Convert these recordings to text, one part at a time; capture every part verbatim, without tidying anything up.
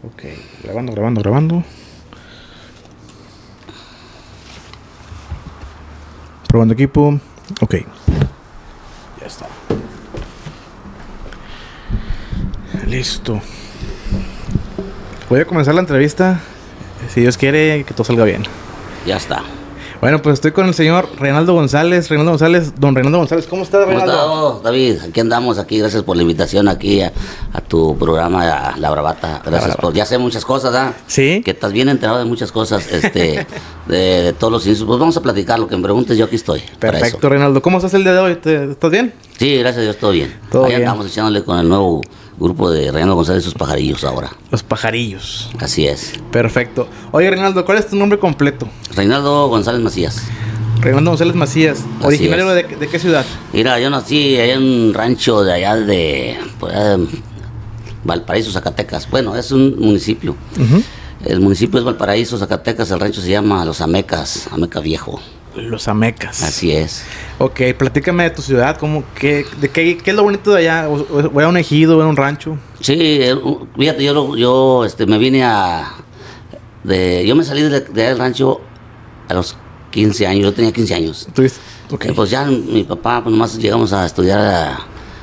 Ok, grabando, grabando, grabando. Probando equipo. Ok. Ya está. Listo. Voy a comenzar la entrevista. Si Dios quiere, que todo salga bien. Ya está. Bueno, pues estoy con el señor Reinaldo González. Reinaldo González, don Reinaldo González, ¿cómo estás, ¿Cómo Reinaldo? estás, David? Aquí andamos, aquí, gracias por la invitación aquí a, a tu programa, a La Bravata. Gracias Bravata. por, ya sé muchas cosas, ¿ah? Sí. Que estás bien enterado de muchas cosas, este, de, de todos los inicios. Pues vamos a platicar, lo que me preguntes, yo aquí estoy. para Perfecto, eso. Reinaldo. ¿Cómo estás el día de hoy? ¿Te- ¿Estás bien? Sí, gracias a Dios, todo bien. Todo Ahí bien. andamos echándole con el nuevo grupo de Reinaldo González y sus pajarillos ahora. Los pajarillos. Así es. Perfecto. Oye, Reinaldo, ¿cuál es tu nombre completo? Reinaldo González Macías. Reinaldo González Macías. Así ¿Originario es. de, de qué ciudad? Mira, yo nací allá en un rancho de allá de, por allá de Valparaíso, Zacatecas. Bueno, es un municipio. Uh-huh. El municipio es Valparaíso, Zacatecas. El rancho se llama Los Amecas, Ameca Viejo. Los Amecas. Así es. Ok, platícame de tu ciudad. ¿Cómo, qué, de qué, ¿Qué es lo bonito de allá? ¿O, o- o era un ejido, era un rancho? Sí, eh, fíjate, yo, lo- yo este, me vine a... De, yo me salí de- de del rancho a los quince años. Yo tenía quince años. ¿Tuviste? Ok. Eh, Pues ya mi papá, pues nomás llegamos a estudiar a,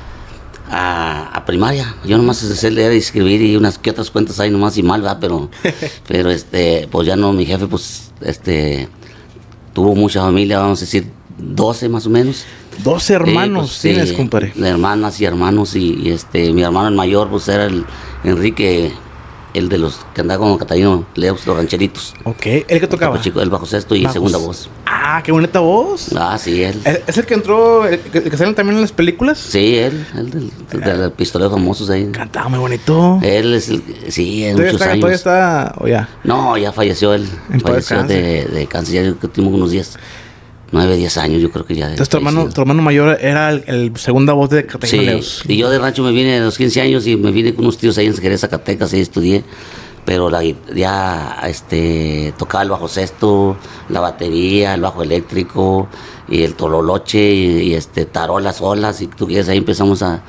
a, a primaria. Yo nomás sé leer y escribir y unas que otras cuentas ahí nomás y mal, va, pero, pero este, pues ya no, mi jefe, pues, este, tuvo mucha familia, vamos a decir, doce más o menos. doce hermanos Sí, pues, tienes, sí, compadre. de hermanas y hermanos y, y, este, mi hermano el mayor, pues era el Enrique, el de los que andaba con Catalino Leos, los rancheritos. Ok. ¿El que tocaba? El chico, el bajo sexto y Bajos. segunda voz. Ah, qué bonita voz. Ah, sí, él. ¿Es es el que entró, el que, el que salen también en las películas? Sí, él, él del, del, del pistolero famosos ahí. Cantaba muy bonito. Él es el, sí, en ¿Todavía muchos está, años. todavía está, o ya? No, ya falleció él. En paz Falleció descanse. de, de cáncer. Ya yo creo que tuvimos unos días, nueve, diez años, yo creo que ya. Entonces tu hermano, falleció. tu hermano mayor era el, el segunda voz de Catalina Sí, Leos. y yo de rancho me vine a los quince años y me vine con unos tíos ahí en Jerez, Zacatecas, ahí estudié. Pero la, ya este, tocaba el bajo sexto, la batería, el bajo eléctrico y el tololoche y, y este, tarolas, olas. Y tú quieres, ahí empezamos a,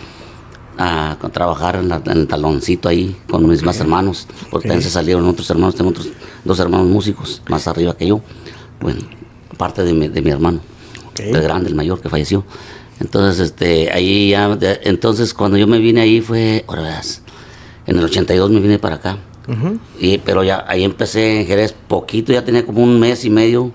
a, a trabajar en, la- en el taloncito ahí con mis más hermanos. Porque Ok. también se salieron otros hermanos, tengo otros dos hermanos músicos más arriba que yo. Bueno, aparte de mi, de mi hermano, Ok. el grande, el mayor que falleció. Entonces, este, ahí ya, de- entonces cuando yo me vine ahí fue, ahora verás, en el ochenta y dos me vine para acá. Ujú. Y, pero ya ahí empecé en Jerez poquito, ya tenía como un mes y medio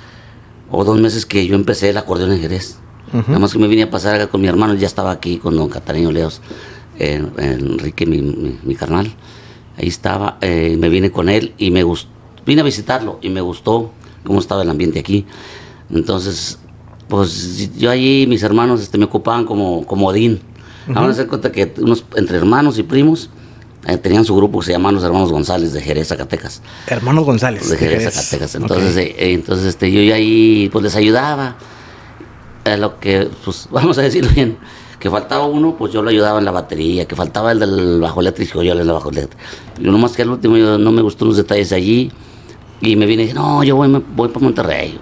o dos meses que yo empecé el acordeón en Jerez. Ujú. Nada más que me vine a pasar acá con mi hermano, ya estaba aquí con don Catalino Leos, eh, Enrique, mi, mi, mi carnal. Ahí estaba, eh, me vine con él y me gustó, vine a visitarlo y me gustó cómo estaba el ambiente aquí. Entonces, pues yo allí, mis hermanos este, me ocupaban como comodín. Vamos a hacer cuenta que unos, entre hermanos y primos, eh, tenían su grupo que se llamaban los Hermanos González de Jerez, Zacatecas. Hermanos González. De Jerez, Jerez. Zacatecas. Entonces, Ok. eh, eh, entonces este, yo ya ahí pues les ayudaba. A lo que, pues vamos a decirlo bien, que faltaba uno, pues yo lo ayudaba en la batería, que faltaba el del bajo eléctrico, yo en la bajo eléctrico. Yo nomás que al último yo no me gustó los detalles allí y me vine y dije, no, yo voy, me, voy para Monterrey.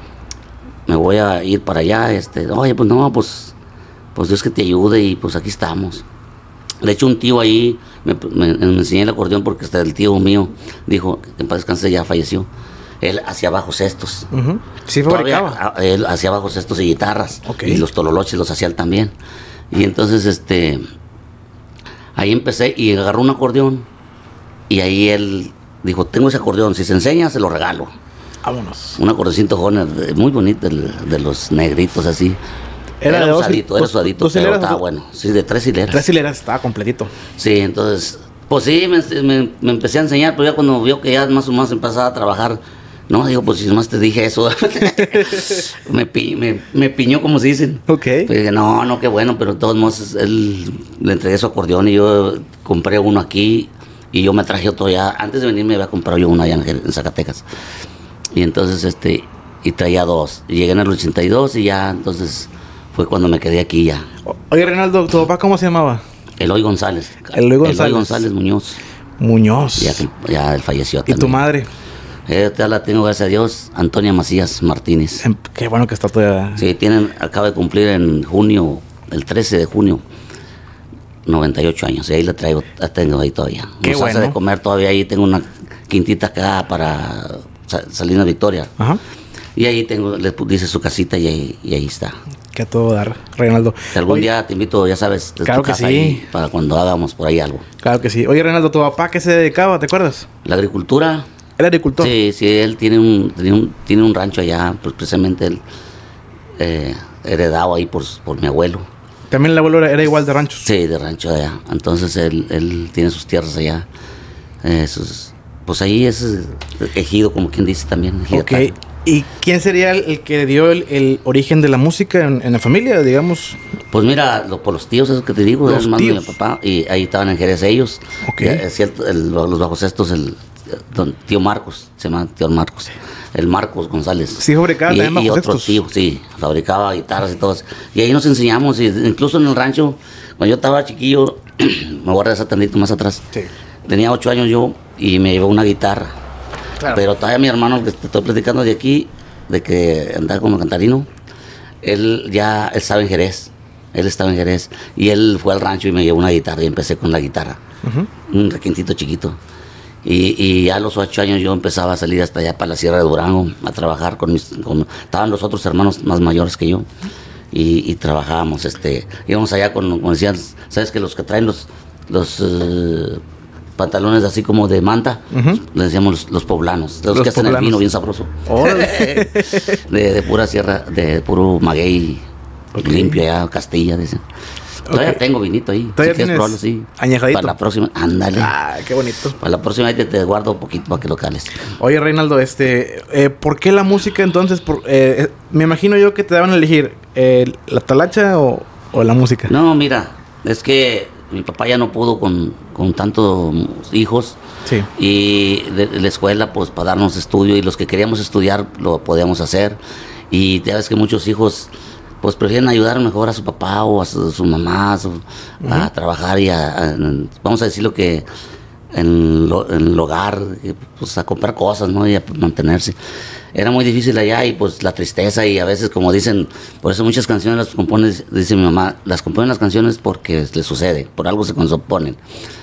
Me voy a ir para allá, este, oye, pues no, pues, pues Dios que te ayude y pues aquí estamos. De hecho, un tío ahí me, me, me enseñó el acordeón porque hasta el tío mío dijo que en paz descanse, ya falleció. Él hacía bajos cestos. Ujú. Sí Todavía, fabricaba. a- él hacía bajos cestos y guitarras. Ok. Y los tololoches los hacía él también. Y entonces, este, ahí empecé y agarró un acordeón. Y ahí él dijo, tengo ese acordeón, si se enseña, se lo regalo. Vámonos. Un acordeoncito Horner, eh, muy bonito, el- de los negritos así. Era Era, de dos- usadito, era dos- usadito, dos pero hileras, estaba ¿o? bueno. Sí, de tres hileras. Tres hileras, estaba completito. Sí, entonces, pues sí, me, me- me empecé a enseñar, pero ya cuando vio que ya más o menos empezaba a trabajar, no, digo, pues si nomás te dije eso, me, pi- me, me piñó como se dicen. Ok. Pero dije, no, no, qué bueno, pero de todos modos, él le entregué su acordeón y yo compré uno aquí y yo me traje otro ya, antes de venir me había comprado yo uno allá en, Jer- en Zacatecas. Y entonces, este, y traía dos. Y llegué en el ochenta y dos y ya, entonces, fue cuando me quedé aquí ya. O- Oye, Reinaldo, ¿tu papá cómo se llamaba? Eloy González. Eloy González. González Muñoz. Muñoz. Ya, que- ya él falleció ¿Y también. tu madre? Eh, ya la tengo, gracias a Dios, Antonia Macías Martínez. Em, Qué bueno que está todavía. Sí, tienen, acaba de cumplir en junio, el trece de junio, noventa y ocho años, y ahí la traigo, la tengo ahí todavía. Qué Nos bueno. hace de comer todavía, ahí tengo una quintita acá para Sa- Salinas Victoria. Ajá. Y ahí tengo, le pu- dice su casita y ahí, y ahí está. Que a todo dar, Reinaldo. Que algún Oye, día te invito, ya sabes, de Claro tu que casa sí. ahí, para cuando hagamos por ahí algo. Claro que sí. Oye, Reinaldo, ¿tu papá qué se dedicaba? ¿Te acuerdas? La agricultura, Era agricultor. sí, sí, él tiene un, tiene un, tiene un rancho allá, pues precisamente él, eh, heredado ahí por, por mi abuelo. También el abuelo era, era igual de ranchos. Sí, de rancho de allá. Entonces él, él tiene sus tierras allá. Eh, sus- pues ahí es eh, ejido, como quien dice también. Ok. ejidatario. ¿Y quién sería el, el que dio el, el origen de la música en, en la familia, digamos? Pues mira, lo- por los tíos, esos que te digo, Los hermano de mi tíos. papá, y ahí estaban en Jerez ellos. Ok. Ya, es cierto, el- los bajos estos, el don, tío Marcos, se llama tío Marcos, el Marcos González. Sí, fabricaba y, también y bajos otro estos. tío, sí, fabricaba guitarras y todo eso. Y ahí nos enseñamos, y incluso en el rancho, cuando yo estaba chiquillo, me voy a regresar tantito más atrás, Sí. tenía ocho años yo y me llevó una guitarra. Claro. Pero todavía mi hermano, el que te estoy platicando de aquí, de que andaba como cantarino, él ya él estaba en Jerez. Él estaba en Jerez. Y él fue al rancho y me llevó una guitarra y empecé con la guitarra. Ujú. Un requintito chiquito. Y, y ya a los ocho años yo empezaba a salir hasta allá para la Sierra de Durango a trabajar con mis... con- estaban los otros hermanos más mayores que yo. Y, y trabajábamos, este... íbamos allá con, como decían, ¿sabes que los que traen los... los eh, pantalones así como de manta, Ujú. le decíamos los, los poblanos, los, Los que hacen poblanos. el vino bien sabroso. Órale. de, de pura sierra, de puro maguey, Ok. limpio allá, Castilla, dicen. Todavía Ok. tengo vinito ahí. ¿Todavía si quieres tienes probarlo, sí. añejadito? Para la próxima, ándale. Ah, qué bonito. Para la próxima ahí te, te guardo un poquito para que lo cales. Oye, Reinaldo, este, eh, ¿por qué la música entonces? Por, eh, eh, me imagino yo que te daban a elegir eh, la talacha o, o la música. No, mira, es que mi papá ya no pudo con, con tantos hijos. Sí. Y de, de la escuela, pues para darnos estudio, y los que queríamos estudiar lo podíamos hacer. Y ya ves que muchos hijos pues prefieren ayudar mejor a su papá o a su, su mamá a, su- a trabajar y a, a- vamos a decir lo que en, lo- en el hogar, y, pues a comprar cosas, ¿no? Y a mantenerse. Era muy difícil allá, y pues la tristeza, y a veces, como dicen, por eso muchas canciones las componen, dice mi mamá, las componen las canciones porque les sucede, por algo se componen.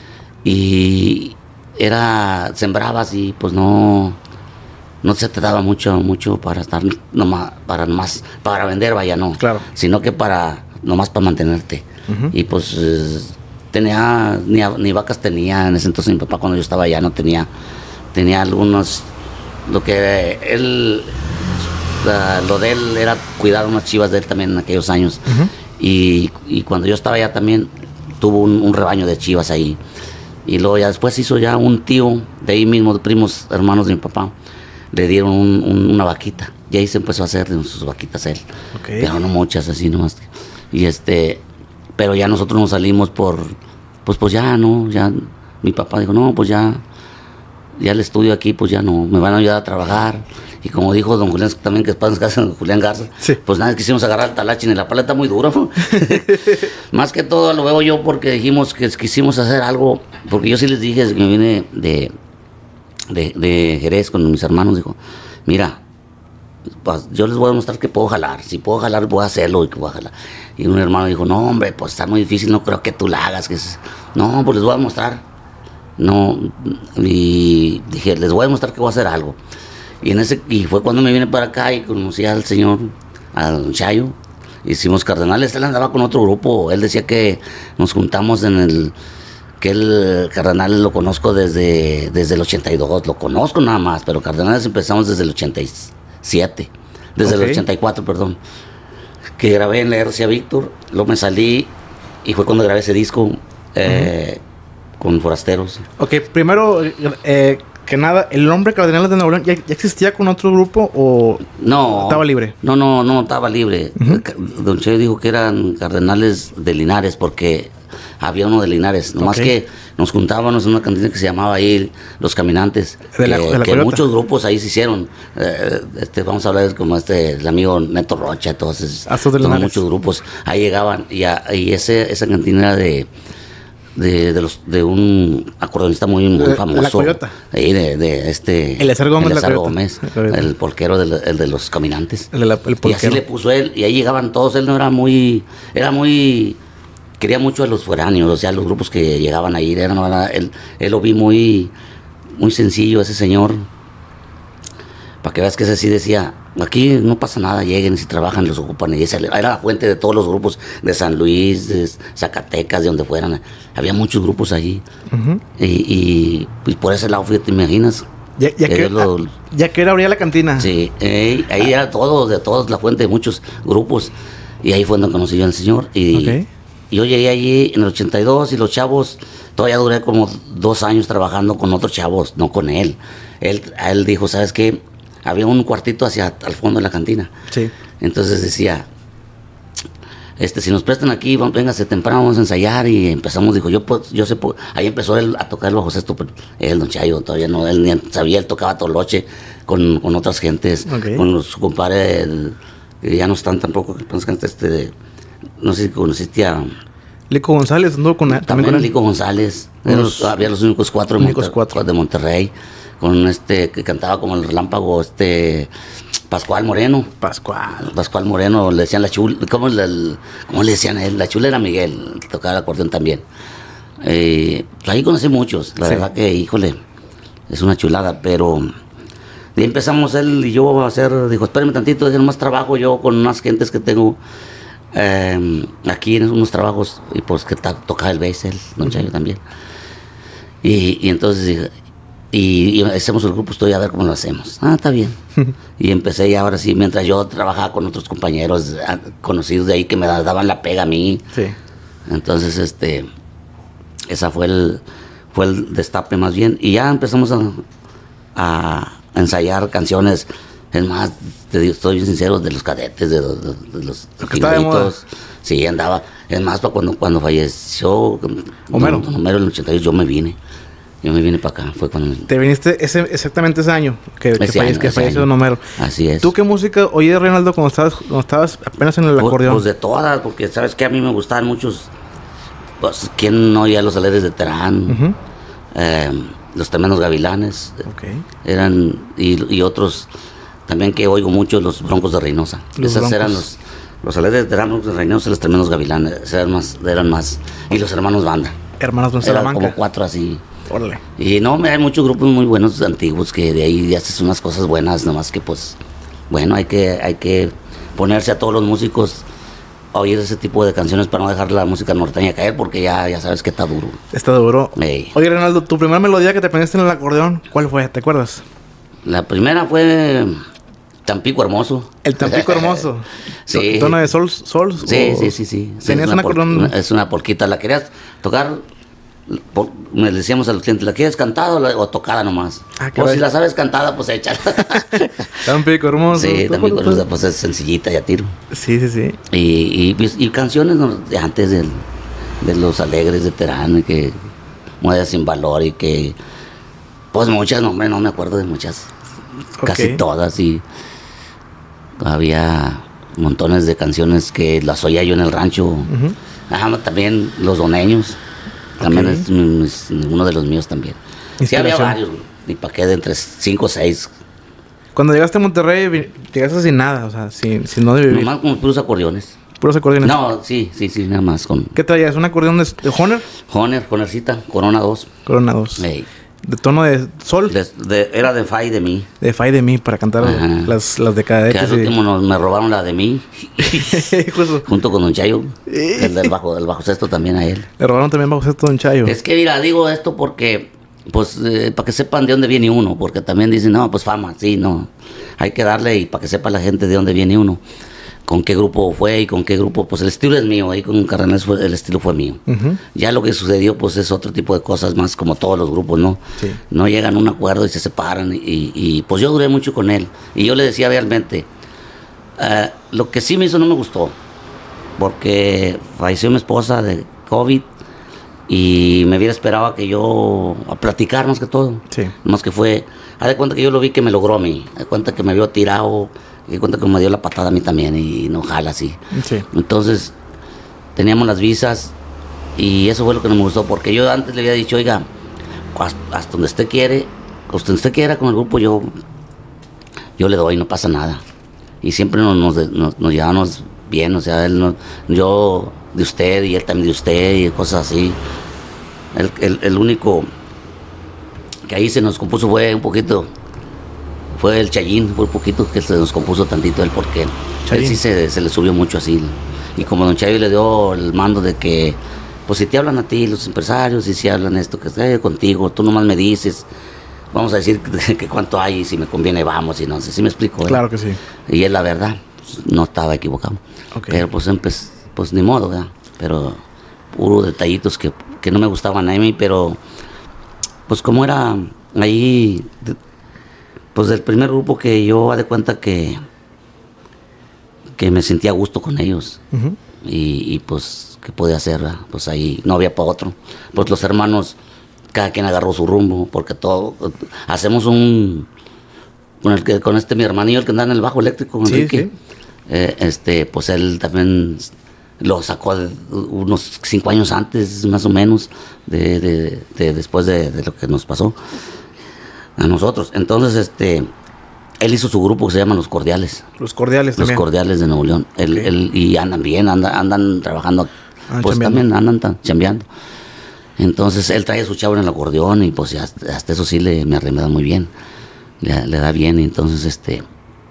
Y era, sembrabas y pues no, no se te daba mucho, mucho para estar nomás, para nomás, para vender, vaya, no. Claro. Sino que para, nomás para mantenerte. Ujú. Y pues eh, tenía, ni, a- ni vacas tenía, en ese entonces mi papá cuando yo estaba allá no tenía, tenía algunos, lo que él, la- lo de él era cuidar unas chivas de él también en aquellos años. Ujú. y, y cuando yo estaba allá también tuvo un, un rebaño de chivas ahí. Y luego ya después hizo ya un tío de ahí mismo, de primos hermanos de mi papá, le dieron un- un- una vaquita. Y ahí se empezó a hacer de sus vaquitas él. Ok. Pero no muchas, así nomás. Y este, pero ya nosotros nos salimos por, pues pues ya, ¿no? Ya, mi papá dijo, no, pues ya, ya el estudio aquí, pues ya no, me van a ayudar a trabajar. Y como dijo don Julián también, que es padre en casa, don Julián Garza, Sí. pues nada, quisimos agarrar el talache, y la pala está muy dura, ¿no? Más que todo lo veo yo porque dijimos que quisimos hacer algo, porque yo sí les dije desde que me vine de, de, de Jerez con mis hermanos, dijo, mira, pues yo les voy a mostrar que puedo jalar, si puedo jalar voy a hacerlo y que voy a jalar. Y un hermano dijo, no hombre, pues está muy difícil, no creo que tú la hagas, que es... no, pues les voy a mostrar. No, y dije, les voy a mostrar que voy a hacer algo. Y en ese y fue cuando me vine para acá y conocí al señor, al Chayo. Hicimos Cardenales, él andaba con otro grupo, él decía que nos juntamos en el, que el Cardenales lo conozco desde, desde el ochenta y dos, lo conozco nada más, pero Cardenales empezamos desde el ochenta y siete, desde Ok. el ochenta y cuatro, perdón, que grabé en la R C A Víctor, luego me salí y fue cuando grabé ese disco eh, con Forasteros. Ok, primero, eh, que nada, ¿el nombre Cardenales de Nuevo León ya, ya existía con otro grupo o No. estaba libre? No, no, no, estaba libre. Ca- Don Che dijo que eran Cardenales de Linares porque había uno de Linares. Nomás Ok. que nos juntábamos en una cantina que se llamaba ahí Los Caminantes. De la- que de la que Coyota. muchos grupos ahí se hicieron. Eh, este, vamos a hablar como este, el amigo Neto Rocha, entonces. Ah, esos de todos Linares. muchos grupos. Ahí llegaban y, a- y ese, esa cantina era de... De, de, los, de un acordeonista muy, muy De- de la famoso. Coyota. Ahí de, de este... Eleazar Gómez, la Eleazar Coyota. Gómez, La Coyota. el polquero del- el de los caminantes. El, de la- el Y así polquero. le puso él, y ahí llegaban todos, él no era muy, era muy, quería mucho a los foráneos, o sea, los grupos que llegaban a ir, era, no, era, él, él lo vi muy, muy sencillo, ese señor, para que veas que ese sí decía, aquí no pasa nada, lleguen, si trabajan, los ocupan, y esa era la fuente de todos los grupos, de San Luis, de Zacatecas, de donde fueran, había muchos grupos allí, uh-huh. y, y, y por ese lado, fíjate, ¿te imaginas? Ya, ya, que, que lo, ya que era abría la cantina. Sí, eh, ahí era todo, de todos, la fuente de muchos grupos, y ahí fue donde conocí yo al señor, y... Okay. Yo llegué allí en el ochenta y dos y los chavos, todavía duré como dos años trabajando con otros chavos, no con él. Él, él dijo, ¿sabes qué? Había un cuartito hacia al fondo de la cantina. Sí. Entonces decía, este, si nos prestan aquí, véngase temprano, vamos a ensayar. Y empezamos, dijo, yo pues, yo sé, pues, ahí empezó él a tocar el bajo sexto, pero él, don Chayo, todavía no, él ni sabía, él tocaba toloche con, con otras gentes, okay. Con los, su compadre, el, ya no están tampoco, este... No sé si conociste a... Lico González, ¿no? Con, también, también con Lico González. Los, había los únicos cuatro de, únicos Monter, cuatro de Monterrey. Con este que cantaba como el relámpago, este... Pascual Moreno. Pascual. Pascual Moreno, le decían la chula. ¿Cómo le, cómo le decían a él? La chula era Miguel, que tocaba el acordeón también. Eh, pues ahí conocí muchos. La sí. verdad que, híjole, es una chulada, pero... Y empezamos él y yo a hacer... Dijo, espérame tantito, dejen más trabajo yo con unas gentes que tengo... Eh, aquí en unos trabajos y pues que tocaba el bass él, don Chayo también y, y entonces y, y hacemos el grupo, estoy a ver cómo lo hacemos. Ah, está bien. Y empecé y ahora sí, mientras yo trabajaba con otros compañeros conocidos de ahí que me daban la pega a mí. Sí. Entonces este esa fue el fue el destape más bien y ya empezamos a, a ensayar canciones. Es más, te digo, estoy bien sincero, de los cadetes, de los, de, de los figuritos. Sí, andaba. Es más, para cuando, cuando falleció Homero. Don, don Homero en el ochenta y dos, yo me vine. Yo me vine para acá. Fue cuando... ¿Te viniste ese, exactamente ese año que, ese que, falle, año, que falleció Don Homero? Así es. ¿Tú qué música oías, Reinaldo, cuando estabas, cuando estabas apenas en el pues, acordeón? Pues de todas, porque sabes que a mí me gustaban muchos. Pues, ¿quién no oía los Alegres de Terán? Uh-huh. eh, los Tremendos Gavilanes. Okay. Eran, y, y otros... También que oigo mucho los Broncos de Reynosa. Los Esas broncos. Eran los, los Alegres de Broncos de Reynosa y los Tremendos Gavilanes. Eran más, eran más. Y los Hermanos Banda. Hermanos de Salamanca. Eran como cuatro así. Órale. Y no, hay muchos grupos muy buenos antiguos que de ahí haces unas cosas buenas, nomás que pues, bueno, hay que, hay que ponerse a todos los músicos a oír ese tipo de canciones para no dejar la música norteña caer, porque ya, ya sabes que está duro. Está duro. Hey. Oye, Reinaldo, tu primera melodía que te aprendiste en el acordeón, ¿cuál fue? ¿Te acuerdas? La primera fue... Tampico Hermoso. El Tampico Hermoso. Sí. ¿Tono de sol? sol sí, sí, sí, sí. ¿Tenías es una acordeón? Por, es una polquita. ¿La querías tocar? Por, le decíamos a los clientes, ¿la quieres cantada o, o tocada nomás? Ah, o si la sabes cantada, pues échala. Tampico Hermoso. Sí, Tampico Hermoso, pues es sencillita, ya tiro. Sí, sí, sí. Y, y, y canciones ¿no? de antes del, de los Alegres de Terán, que Muedas sin Valor y que... Pues muchas, no, hombre, no me acuerdo de muchas. Okay. Casi todas y... Había montones de canciones que las oía yo en el rancho. Uh-huh. Ajá, también los doneños. También okay. es, es uno de los míos también. Sí, había varios. Y para qué, de entre cinco o seis. Cuando llegaste a Monterrey, llegaste sin nada, o sea, sin, sin no de vivir. Nomás con puros acordeones. ¿Puros acordeones? No, sí, sí, sí, nada más con... ¿Qué traías? ¿Un acordeón de, de Honer? Honer, Honercita, Corona dos. Corona dos. Hey. ¿De tono de sol? De, de, era de Fa y de Mi. De Fa y de Mi, para cantar las, las de cadetes. Que al último nos, me robaron la de Mi. Junto con Don Chayo. El del bajo, del bajo sexto también a él. Le robaron también bajo sexto a Don Chayo. Es que mira, digo esto porque, pues, eh, para que sepan de dónde viene uno. Porque también dicen, no, pues fama, sí, no. Hay que darle y para que sepa la gente de dónde viene uno. Con qué grupo fue y con qué grupo, pues el estilo es mío, ahí con Cardenales fue, el estilo fue mío. Uh-huh. Ya lo que sucedió, pues es otro tipo de cosas más como todos los grupos, ¿no? Sí. No llegan a un acuerdo y se separan y, y pues yo duré mucho con él. Y yo le decía realmente, uh, lo que sí me hizo no me gustó, porque falleció mi esposa de COVID y me hubiera esperado a que yo, a platicar más que todo. Sí. Más que fue, haz de cuenta que yo lo vi que me logró a mí, haz de cuenta que me vio tirado. Y cuenta que me dio la patada a mí también y no jala así. Sí. Entonces, teníamos las visas y eso fue lo que no me gustó, porque yo antes le había dicho, oiga, hasta, hasta donde usted quiere, hasta donde usted quiera con el grupo, yo, yo le doy, no pasa nada. Y siempre nos, nos, nos, nos llevamos bien, o sea, él no, yo de usted y él también de usted y cosas así. El, el, el único que ahí se nos compuso fue un poquito, fue el Chayín, fue un poquito que se nos compuso tantito él, porque Chayín. Él sí se, se le subió mucho así. Y como don Chayo le dio el mando de que, pues si te hablan a ti los empresarios y si hablan esto, que esté contigo, tú nomás me dices, vamos a decir que, que cuánto hay y si me conviene vamos, y no sé si me explico. ¿eh? Claro que sí. Y es la verdad, pues, no estaba equivocado. Okay. Pero pues, pues, pues ni modo, ¿verdad? Pero puro detallitos que, que no me gustaban a mí, pero pues como era ahí, pues del primer grupo que yo, de cuenta que que me sentía a gusto con ellos. Uh-huh. y, y pues, ¿qué podía hacer? ¿verdad? Pues ahí no había para otro. Pues los hermanos, cada quien agarró su rumbo, porque todo, hacemos un, con el que, con este mi hermanillo, el que anda en el bajo eléctrico, Enrique, sí, sí. Eh, este, pues él también lo sacó de unos cinco años antes, más o menos, de, de, de después de, de lo que nos pasó a nosotros. Entonces, este... él hizo su grupo que se llama Los Cordiales. Los Cordiales Los también. Cordiales de Nuevo León. Él, okay. él, y andan bien, andan, andan trabajando. Ah, pues chambeando. También andan tan, chambeando. Entonces él trae su chavo en el acordeón y pues hasta, hasta eso sí le, me arremeda muy bien. Le, le da bien. Y entonces, este...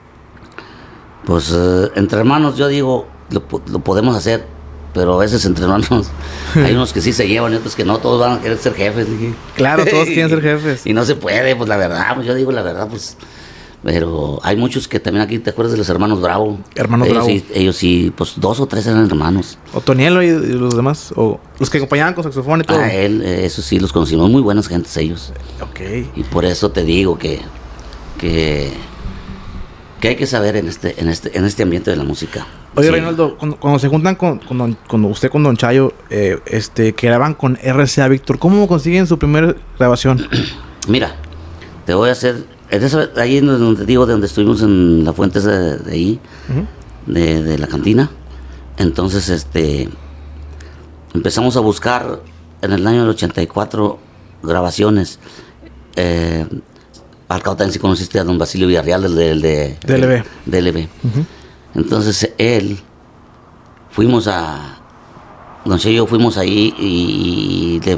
pues eh, entre hermanos yo digo, lo, lo podemos hacer. Pero a veces entre hermanos hay unos que sí se llevan y otros que no. Todos van a querer ser jefes. Dije. Claro, todos quieren ser jefes. Y no se puede, pues la verdad. Pues yo digo la verdad, pues... Pero hay muchos que también aquí, ¿te acuerdas de los hermanos Bravo? Hermanos ellos Bravo. Sí, ellos sí, pues dos o tres eran hermanos. ¿Otoniel y, y los demás? ¿O los que acompañaban con saxofón y todo? Ah, él, eso sí, los conocimos. Muy buenas gentes ellos. Ok. Y por eso te digo que, que, que hay que saber en este, en este, en este ambiente de la música. Oye, sí. Reinaldo, cuando, cuando se juntan con, con, don, con usted con Don Chayo, eh, este, que graban con R C A Víctor, ¿cómo consiguen su primera grabación? Mira, te voy a hacer... ahí es donde te digo, de donde estuvimos en la fuente de, de ahí, uh-huh. de, de la cantina. Entonces, este, empezamos a buscar en el año del ochenta y cuatro grabaciones. Eh, al cabo también sí conociste a don Basilio Villarreal, del de, de, D L B. D L B. Uh-huh. Entonces, él, fuimos a, don Che y yo fuimos ahí y, y de,